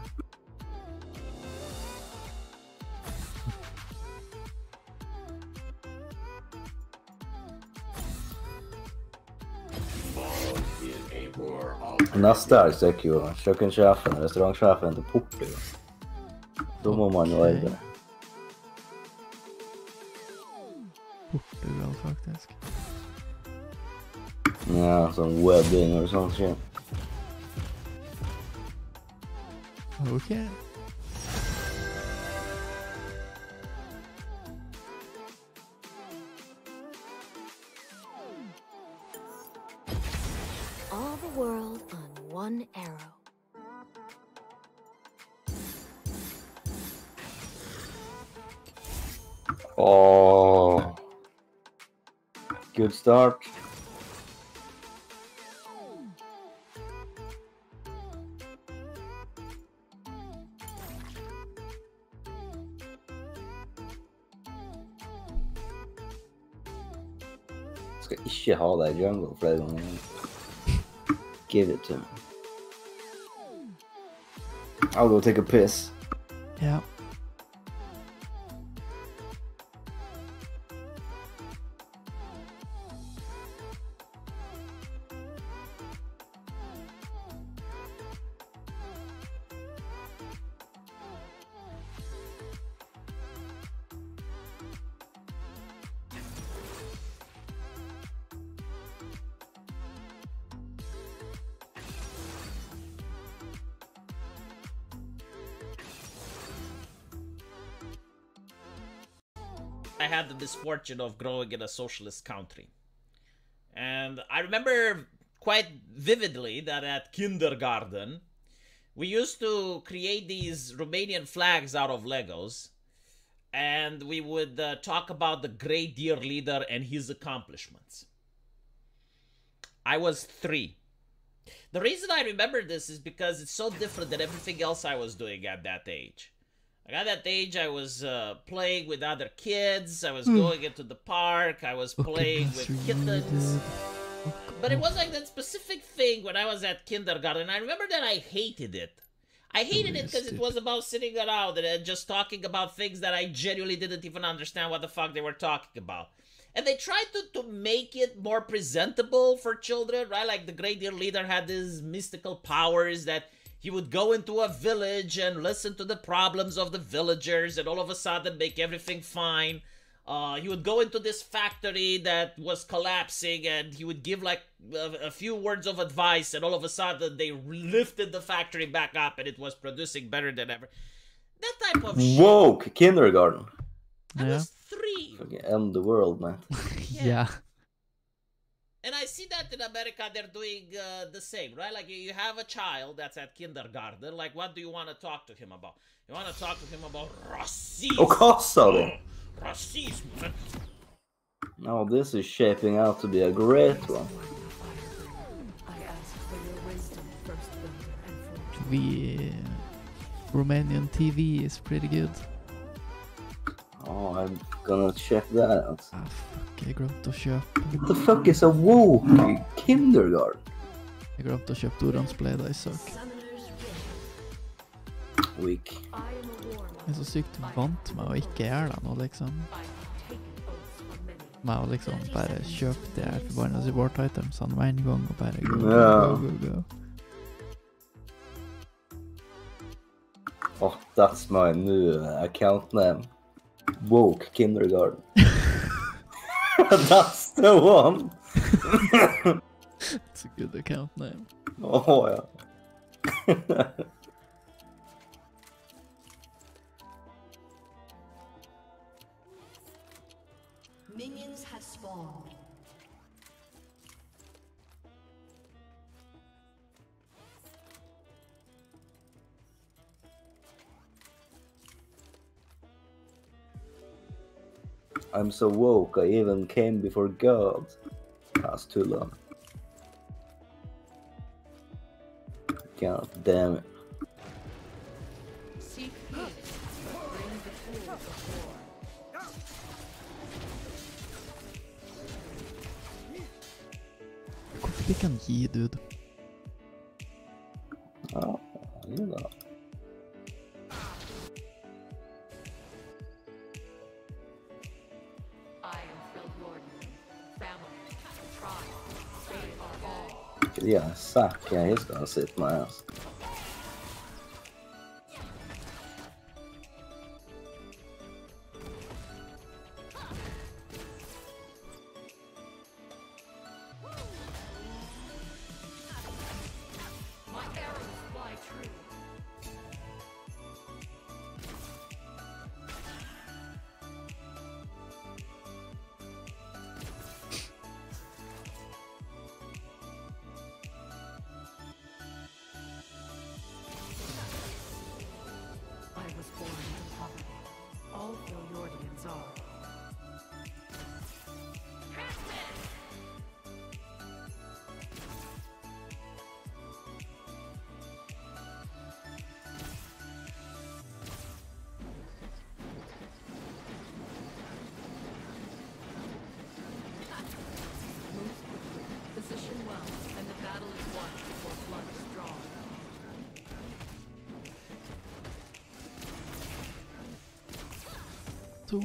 Neste helg stikker jo kjøkkensjefen og restaurantsjefen til Portugal. Da må man jo arbeide. Portugal, faktisk. Ja, sånn wedding og sånn shit. Ok. All the world on one arrow. Oh, good start. Skal ikke ha deg i jungle flere ganger. Give it to me. I'll go take a piss. Ja. I had the misfortune of growing in a socialist country. And I remember quite vividly that at kindergarten, we used to create these Romanian flags out of Legos. And we would talk about the great dear leader and his accomplishments. I was 3. The reason I remember this is because it's so different than everything else I was doing at that age. At that age, I was playing with other kids. I was going into the park. I was playing with kittens. But it was like that specific thing when I was at kindergarten. I remember that I hated it. I hated it because it was about sitting around and just talking about things that I genuinely didn't even understand what the fuck they were talking about. And they tried to make it more presentable for children, right? Like the great dear leader had these mystical powers that he would go into a village and listen to the problems of the villagers and all of a sudden make everything fine. He would go into this factory that was collapsing and he would give like a few words of advice and all of a sudden they lifted the factory back up and it was producing better than ever. That type of shit. Woke kindergarten. I was 3. Fucking end the world, man. Ja. And I see that in America, they're doing the same, right? Like, you have a child that's at kindergarten. Like, what do you want to talk to him about? You want to talk to him about racism. Och kassa det. Racism. Now this is shaping out to be a great one. I ask for your wisdom, first builder and forger. We... Romanian TV is pretty good. Oh, I'm gonna check that out. Ah, fuck. Jeg glemte å kjøpe... What the fuck is a woke kindergarten? Jeg glemte å kjøpe Dorans Blade, I suck. Summoner's Rift. Weak. I am a warlock. Jeg er så sykt vant med å ikke gjøre det nå, liksom. I have taken oaths from many. Med å liksom bare kjøpe de her forbanna support itemsene hver gang og bare go, Ja. go. Oh, that's my new account name. Woke kindergarten. That's the one. It's a good account name. Oh, ja. Minions have spawned. I'm so woke, I even came before God. That's too long. God damn it. Hvorfor fikk han gi, dude? Ja, det da. Yeah, sack. Yeah, he's gonna sit my ass. To...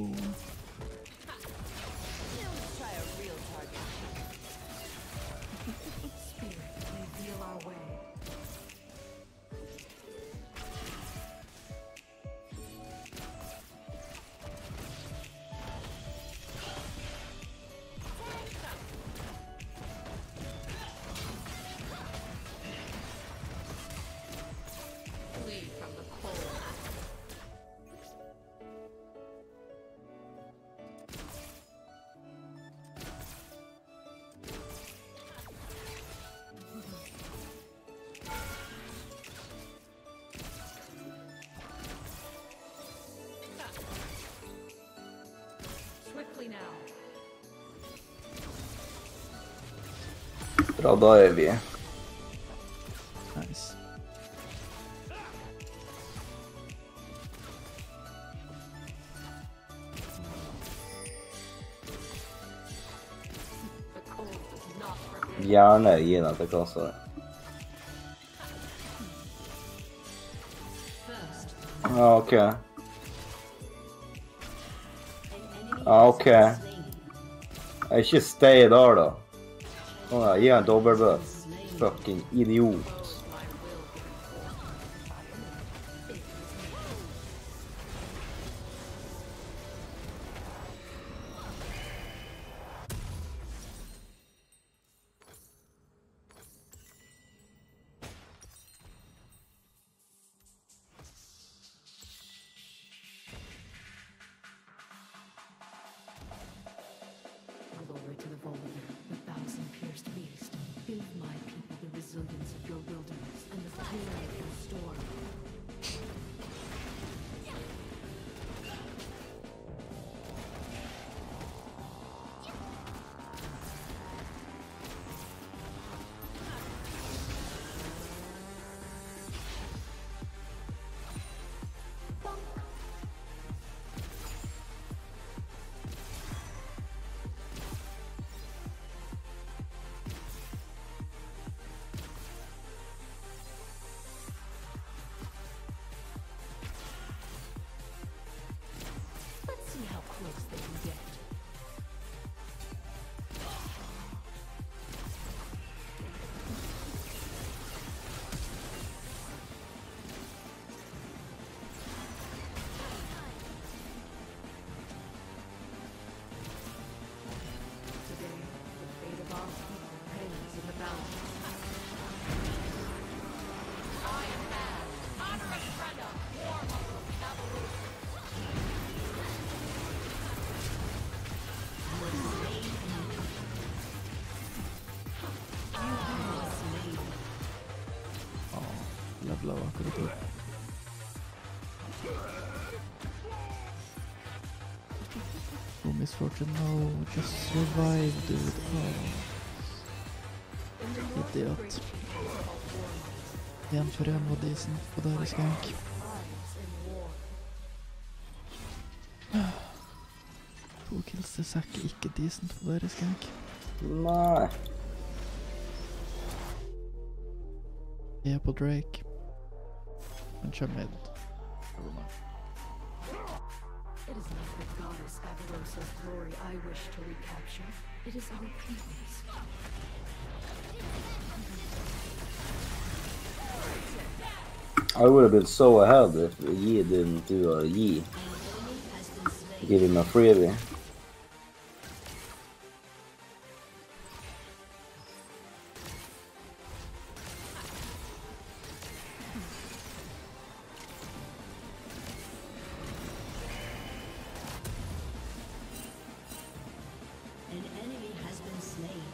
Bra, da är vi. Nice. Gärna ge den till kassa. Ja, okej. Ja, okej. Jag ska stay där då. Ja, ge en dubbelbuff. Fucking idiot. Glory to the Vulgar, the thousand-pierced beast. Give my people the resilience of your wilderness and the fury of your storm. Let's see how close they can get. Today, the fate of our people hangs in the balance. Ja, levla akkurat upp. Oh, misfortune, no. Just survive, dude. Oh. Idiot. En för en var decent på där i skank. Odds in war. Zack er ikke decent på deres gank. Nei. Jeg er på Drake. Han kommer mid. It is not the goddess Avarosa's glory I wish to recapture. It is our people's. I would have been so ahead if Yi didn't do a Yi. Give him a freebie. An enemy has been slain.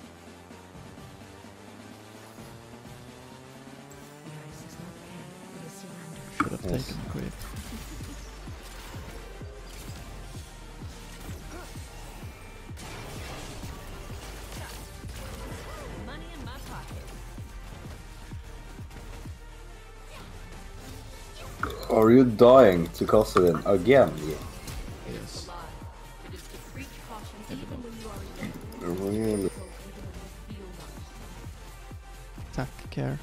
Ice is not paid for the surrender. Should have Yes. taken the creep. Money in my pocket. Are you dying to Kosovo again? Yes. It is to preach caution even when you are in Really? Attack, care.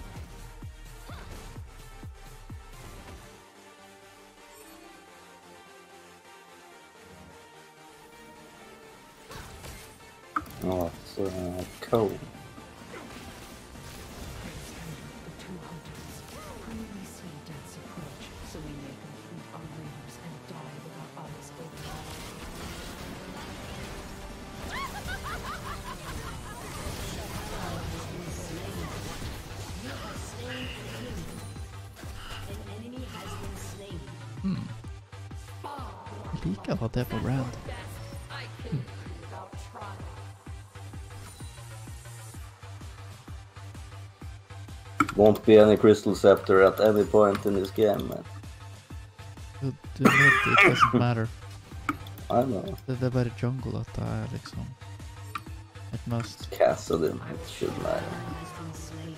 Oh, it's cold. the two hunters. When we see death's approach, so we may complete our labors and die with our eyes open. An enemy has been slain. Jeg liker at det er på brand. I can without trying. Won't be any crystal scepter at any point in this game, man. Du vet, it doesn't matter. I know. Det er bare jungle at det er liksom et must. Castle him. It should matter. Has been slain.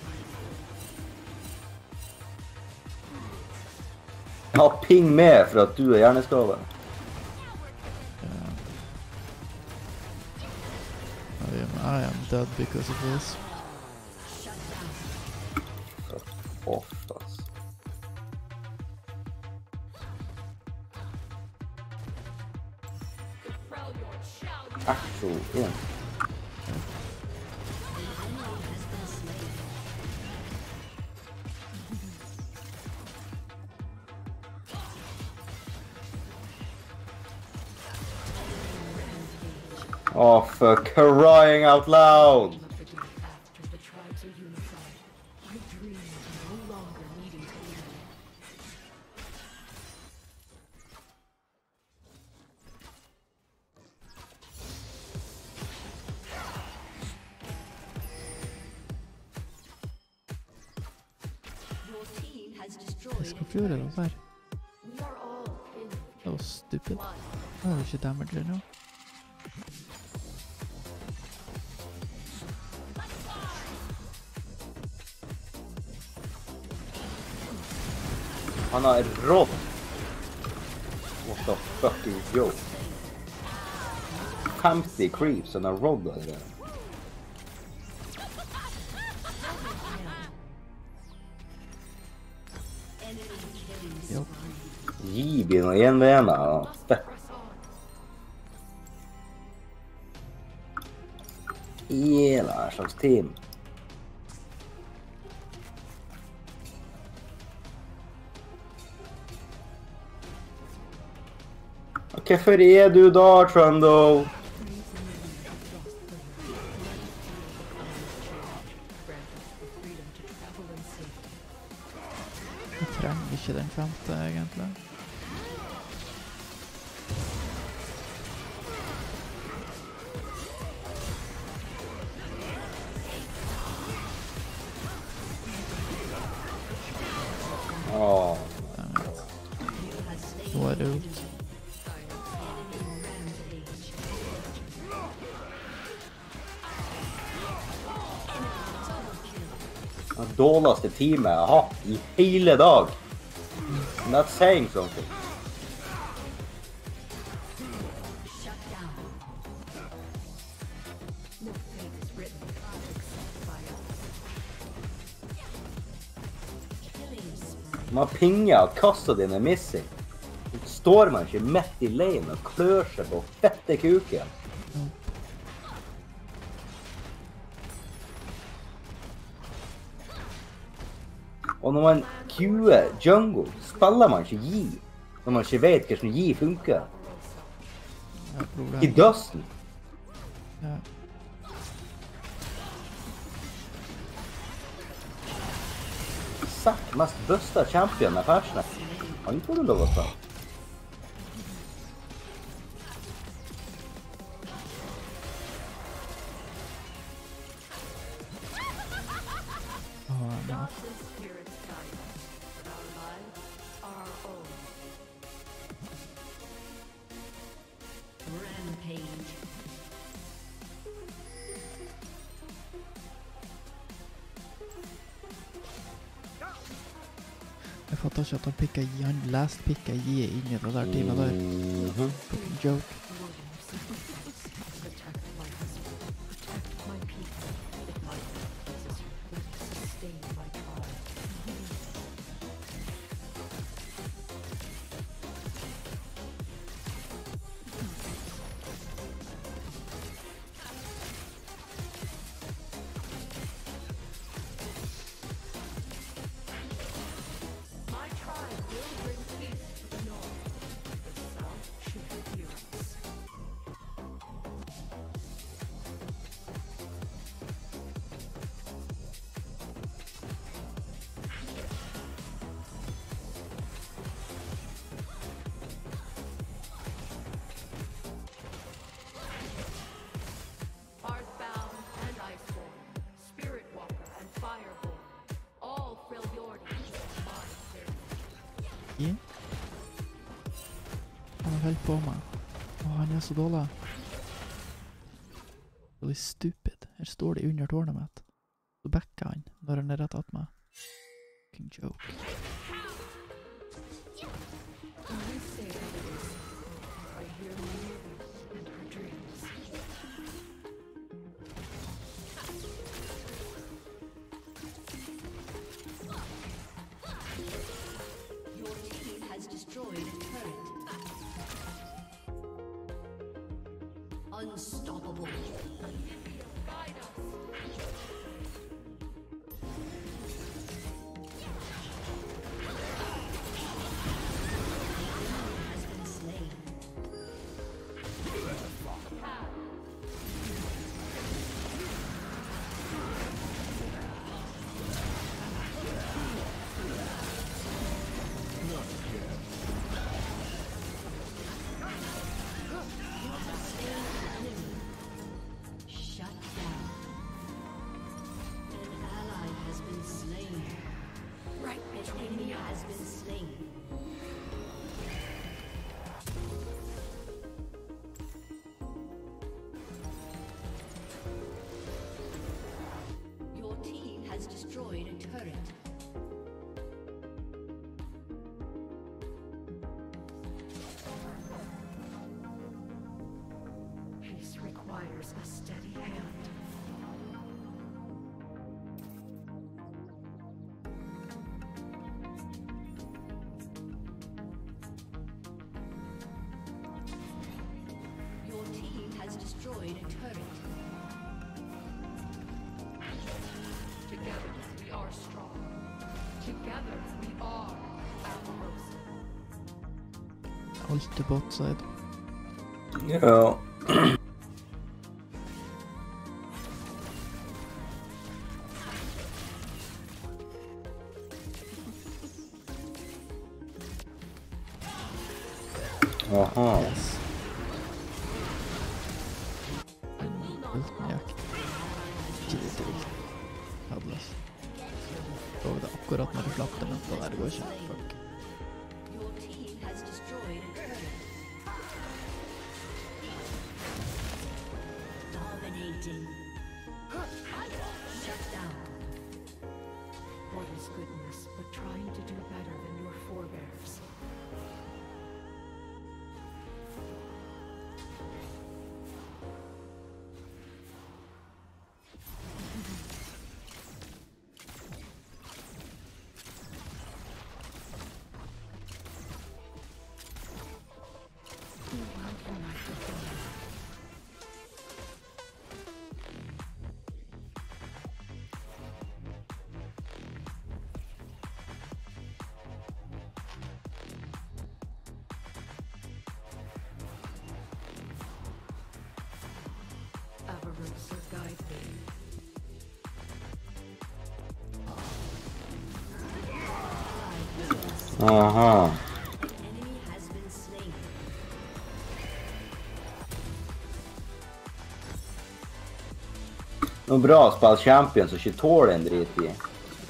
Jeg har ping med for at du er hjerneskada. I am dead because of this. Off, ass. Actual, yeah. Oh, for crying out loud! Let the day after the tribes are unified. I dream of no longer needing to lead. Your team has destroyed Hva skal vi gjøre det der? We are all in. Det var stupid. Det var ikke damage nå. Han har rådd. What the fucking joke? 50 creeps and a rod there. Jo. Gi begynner igjen ved en av. Fett. Jævla slags team. Hvorfor er du da, Trundle? Jeg trenger ikke den femte, egentlig. Åh. Nå er det ut. Det dårligste teamet jeg har hatt i hele dag. I'm not saying something. Shut down. fate is written, except by us. Killing spree. Man pinger at kassa dine er missing. Så står man ikke midt i lane og klør seg på fette kuken. Og når man queuer jungle, spiller man ikke Yi. Når man ikke vet hvordan Yi funker. Ja, problem. It doesn't. Ja. Sett mest busta champion av persene. Han får du lov å ta. Ja. The spirits guide us, but our lives are our own. Rampage. Jeg fatter ikke at han pikka Yi. Han last pikka Yi inn i det der teamet der. Fucking joke. Protect my husband, protect my people. If my sacrifices would sustain my tribe. My tribe will bring peace to the north. The south should fear us. Earthbound and Iceborn, Spirit Walker and Fireborn, all Freljordi shall mine their Yi? Han har holdt på meg. Å, han er så dårlig. Really stupid. Her står det under tårnet mitt. Så backer han når han er rett at meg. Fucking joke. We say that it is. I hear Mary and her dreams. Your team has destroyed a turret. Unstoppable. Has been slain. Shut down. An ally has been slain. Right An between enemy the has eyes. been slain. Your team has destroyed a turret. Peace requires a steady hand. Your team has destroyed a turret. Together we are strong. Together we are Alvarosa. Alt til bot side. Ja. Aha. Yes. Ultmejakt. Ikke litt vilt. Hadløs. Så var det akkurat når du slapp den opp, og der går ikke. Fuck. Your team has destroyed a turret. Dominating. Shut down. What is goodness but trying to do better than your forebears? Aha. Enemy has been slain. Noe bra å spille champion som ikke tåler en drit i.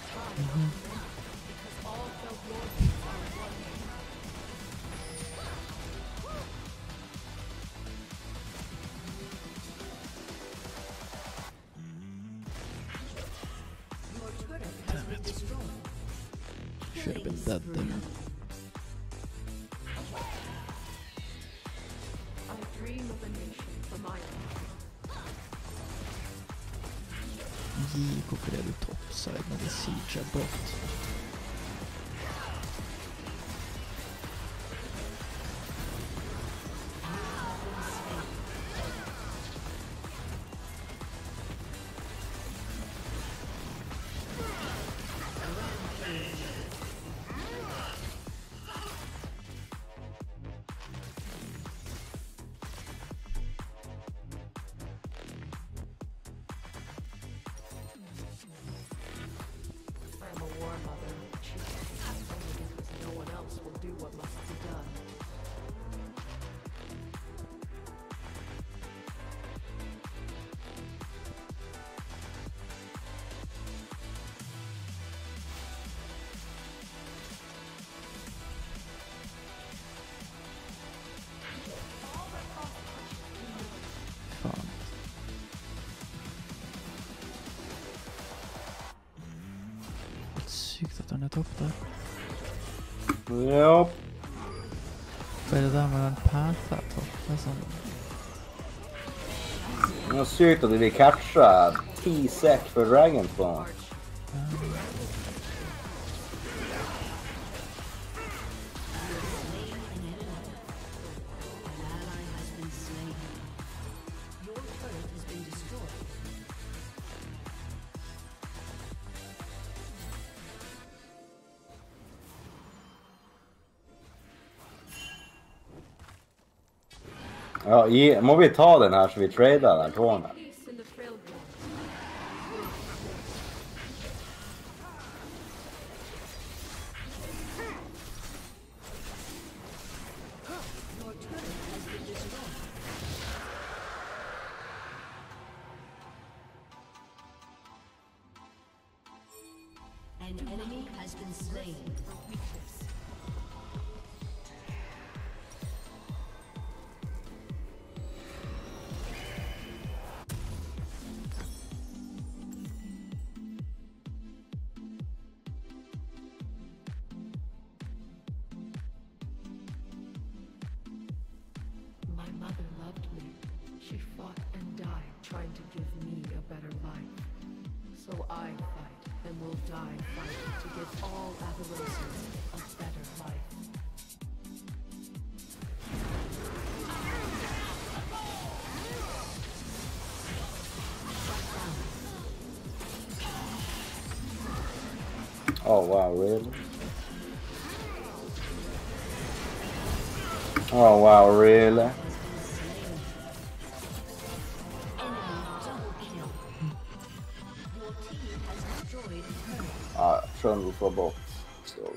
Should have been dead there. I dream of a nation for my Hvorfor er du topside når det siege er bot? I'm a war mother. She only because no one else will do what must be done. Faen. Helt sykt at han er topp der. Ja. Hva er det der med den Plat er topp? Det er sånn... Det er sykt at de vil catche 10 sek for Dragonspawn. An ally has been slain. Your turret has been destroyed. Ja, må vi ta den her så vi trader den tårnet? Peace in the frail war. Your turret has been destroyed. An enemy has been slain. My mother loved me. She fought and died trying to give me a better life. So I fight and will die fighting to give all Avarosians a better life. Oh wow, really? Oh wow, really? Enemy double kill. Your team has destroyed a turret. Ja, skjønner du fra bort. Så...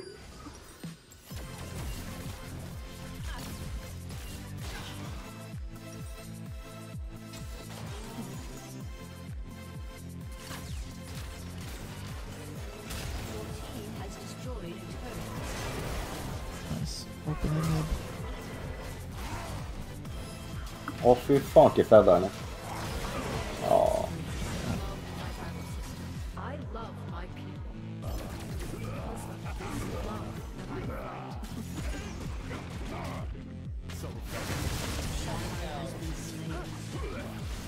Your team has destroyed a turret. Nice. Open in mid. Å fy faen, ikke fedderne. Ja. I love my people. Because of this love that I fight. Has been slain.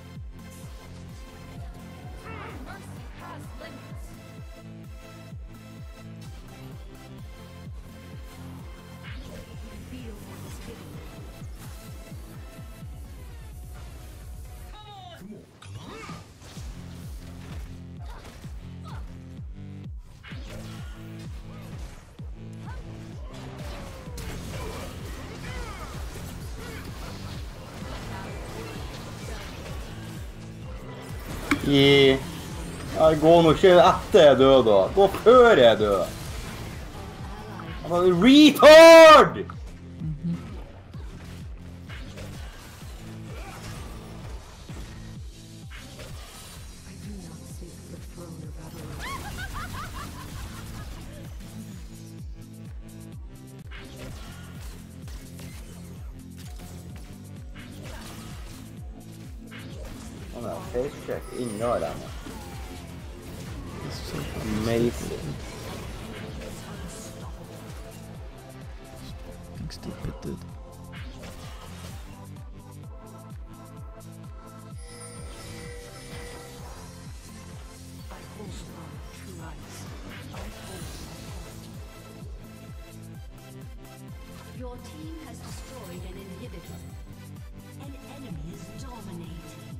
Mercy has limits. Gå nå ikke etter jeg dør, da. Gå før jeg dør. Han var retard! Han har face-check inni der. Amazing. Stupid dude. Your team has destroyed an inhibitor. An enemy is dominating.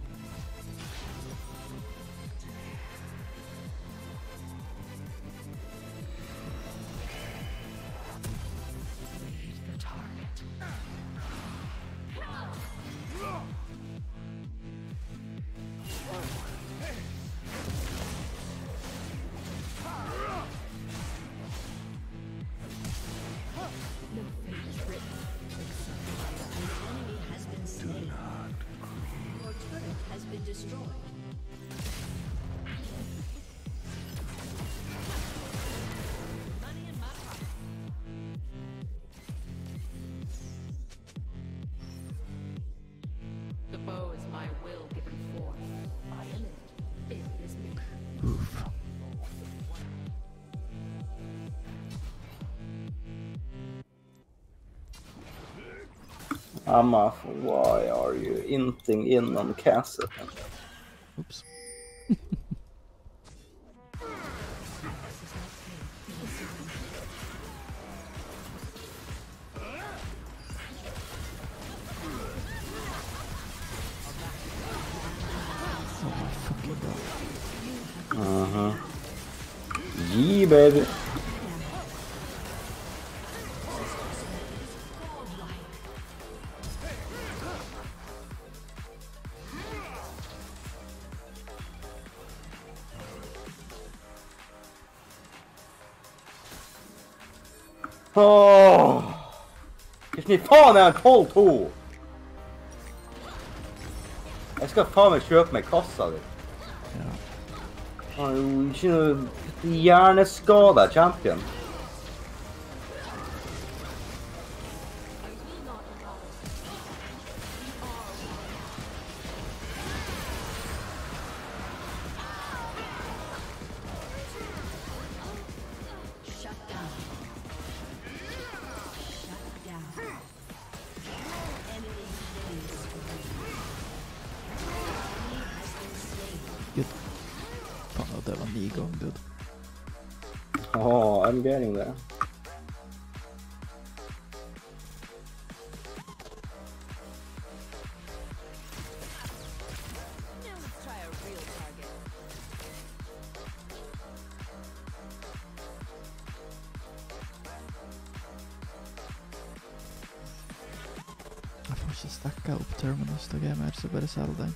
Destroyed. Money in my pocket. The bow is my will given forth. I am it. It is me. Oof. Amma, why are you inting in on castle? Oops. Oh my fucking god. Yeah, baby. Åh! Ikke faen er en 12-2! Jeg skal faen meg kjøpe meg kassa di. Ja. Han er jo ikke noe hjerneskada champion. Gud. Fan, det var 9 gånger, dude. Oh, I'm getting there. Now let's try a real target. Jeg får ikke stakka opp Terminus til gamer, så bare selg den.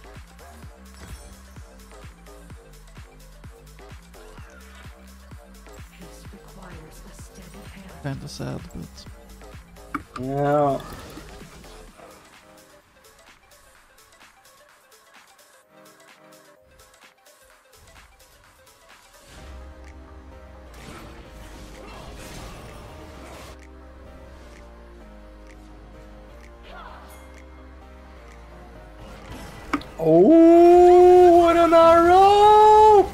Kinda sad, but... Yeah. Oh, what an arrow!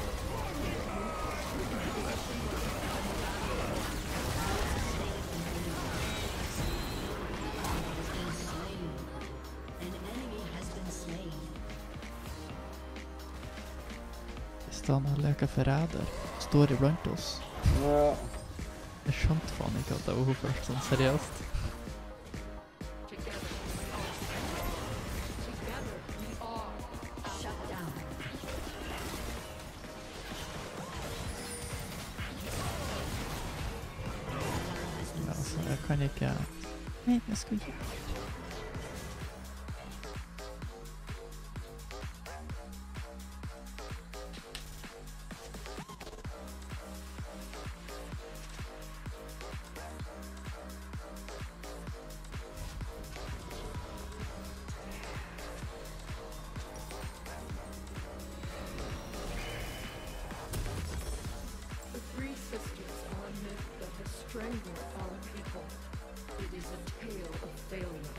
Han har leka forræder, står iblant oss. Ja. Jeg skjønte faen ikke at det var hun først, sånn seriøst. Ja, altså, jeg kan ikke... Nei, jeg skal ikke... anger fallen people. It is a tale of failure.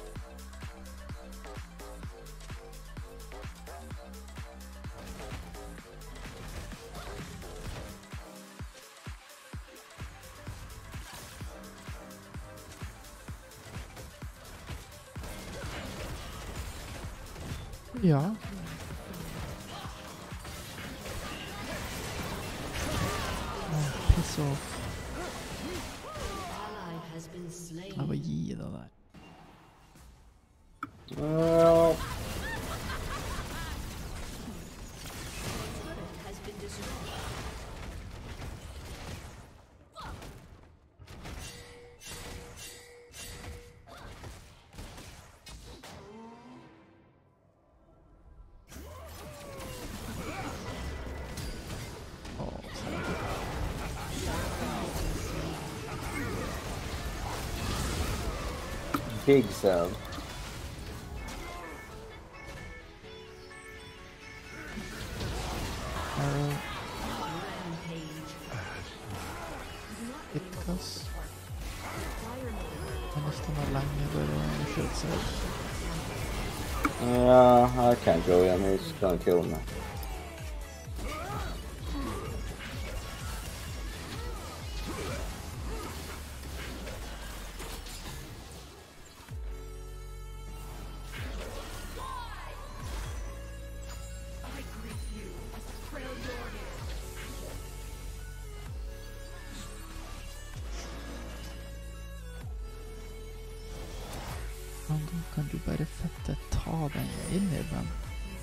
Ja. Piss off. Ally has been slain. Jag bara ge det där. Well, Turret has been destroyed. big sound. Arrow. Hitcast. Jag måste nog länge börja skjuta sig. Yeah, I can't go in. He's gonna kill me. Men då kan du bara fette ta den in i den.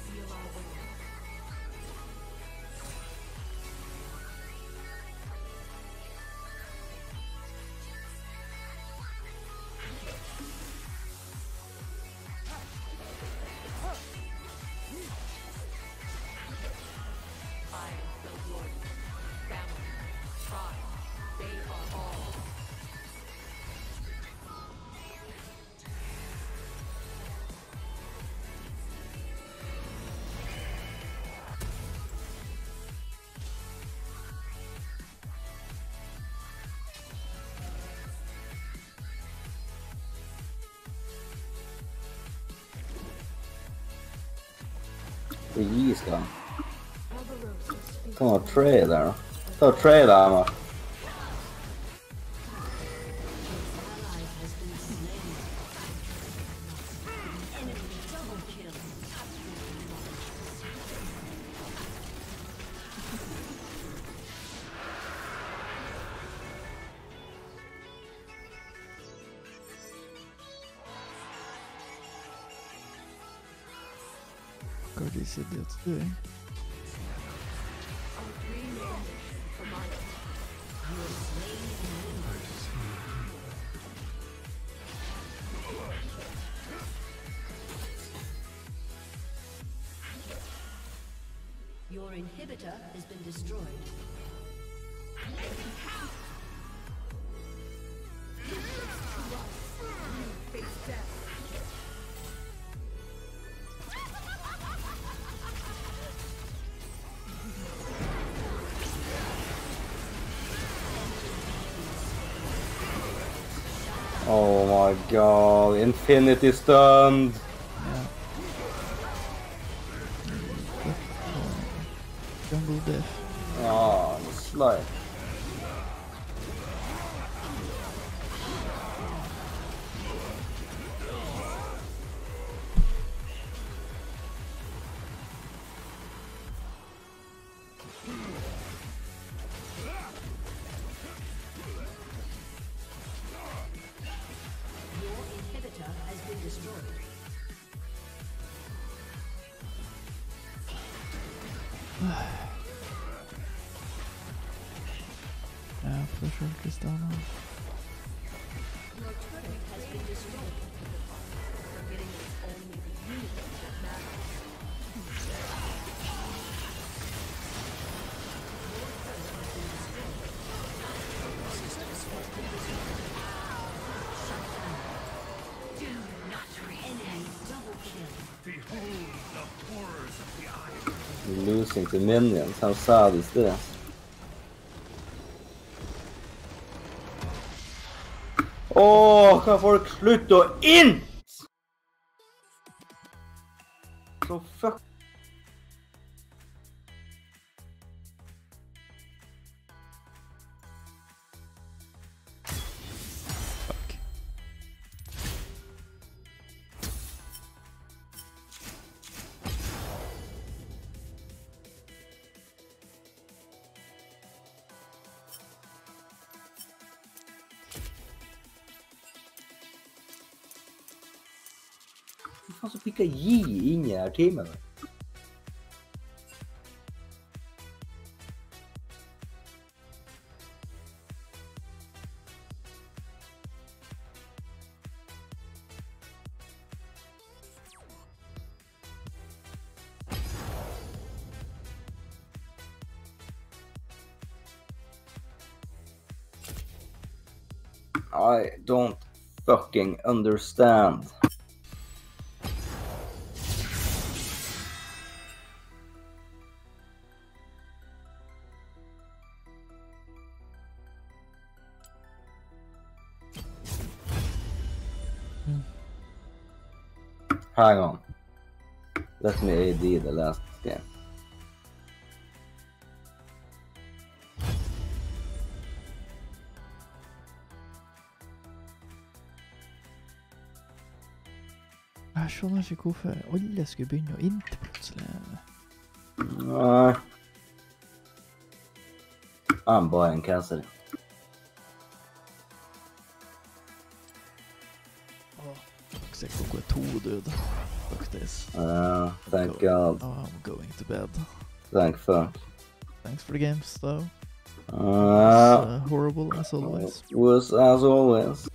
Jeez, God. Ta a tray där. Ta a tray där, Emma. What are these idiots doing? Your inhibitor has been destroyed. Oh my God, infinity stunned. Jungle death. Ah, slide. Your inhibitor has been destroyed. Ja, försök Kristana. Your turret has been destroyed. Forgetting it's only the unit that matters. Your turret has been destroyed. Shut down. Do not enemy double kill. Losing to minions. How sad is this? Åh, kan folk slutte å inn? Så fuck. Fuck. Hva faen så fikk jeg gi inn i her timen? I don't fucking understand. Hang on. Let me AD the last game. Jeg skjønner ikke hvorfor alle skulle begynne å int plutselig. Nei. I'm buying cancel. Fuck seg, klokka er 2, dude. Fuck this. Thank God. I'm going to bed. Thank fuck. Thanks for the games, though. It's horrible as always. Was as always.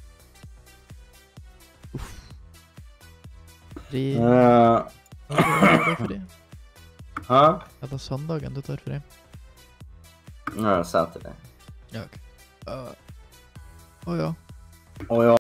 Fri. Hva er det fri? Hæ? Er det søndagen du tar fri? Saturday. Ja, ok. Åja. Å ja.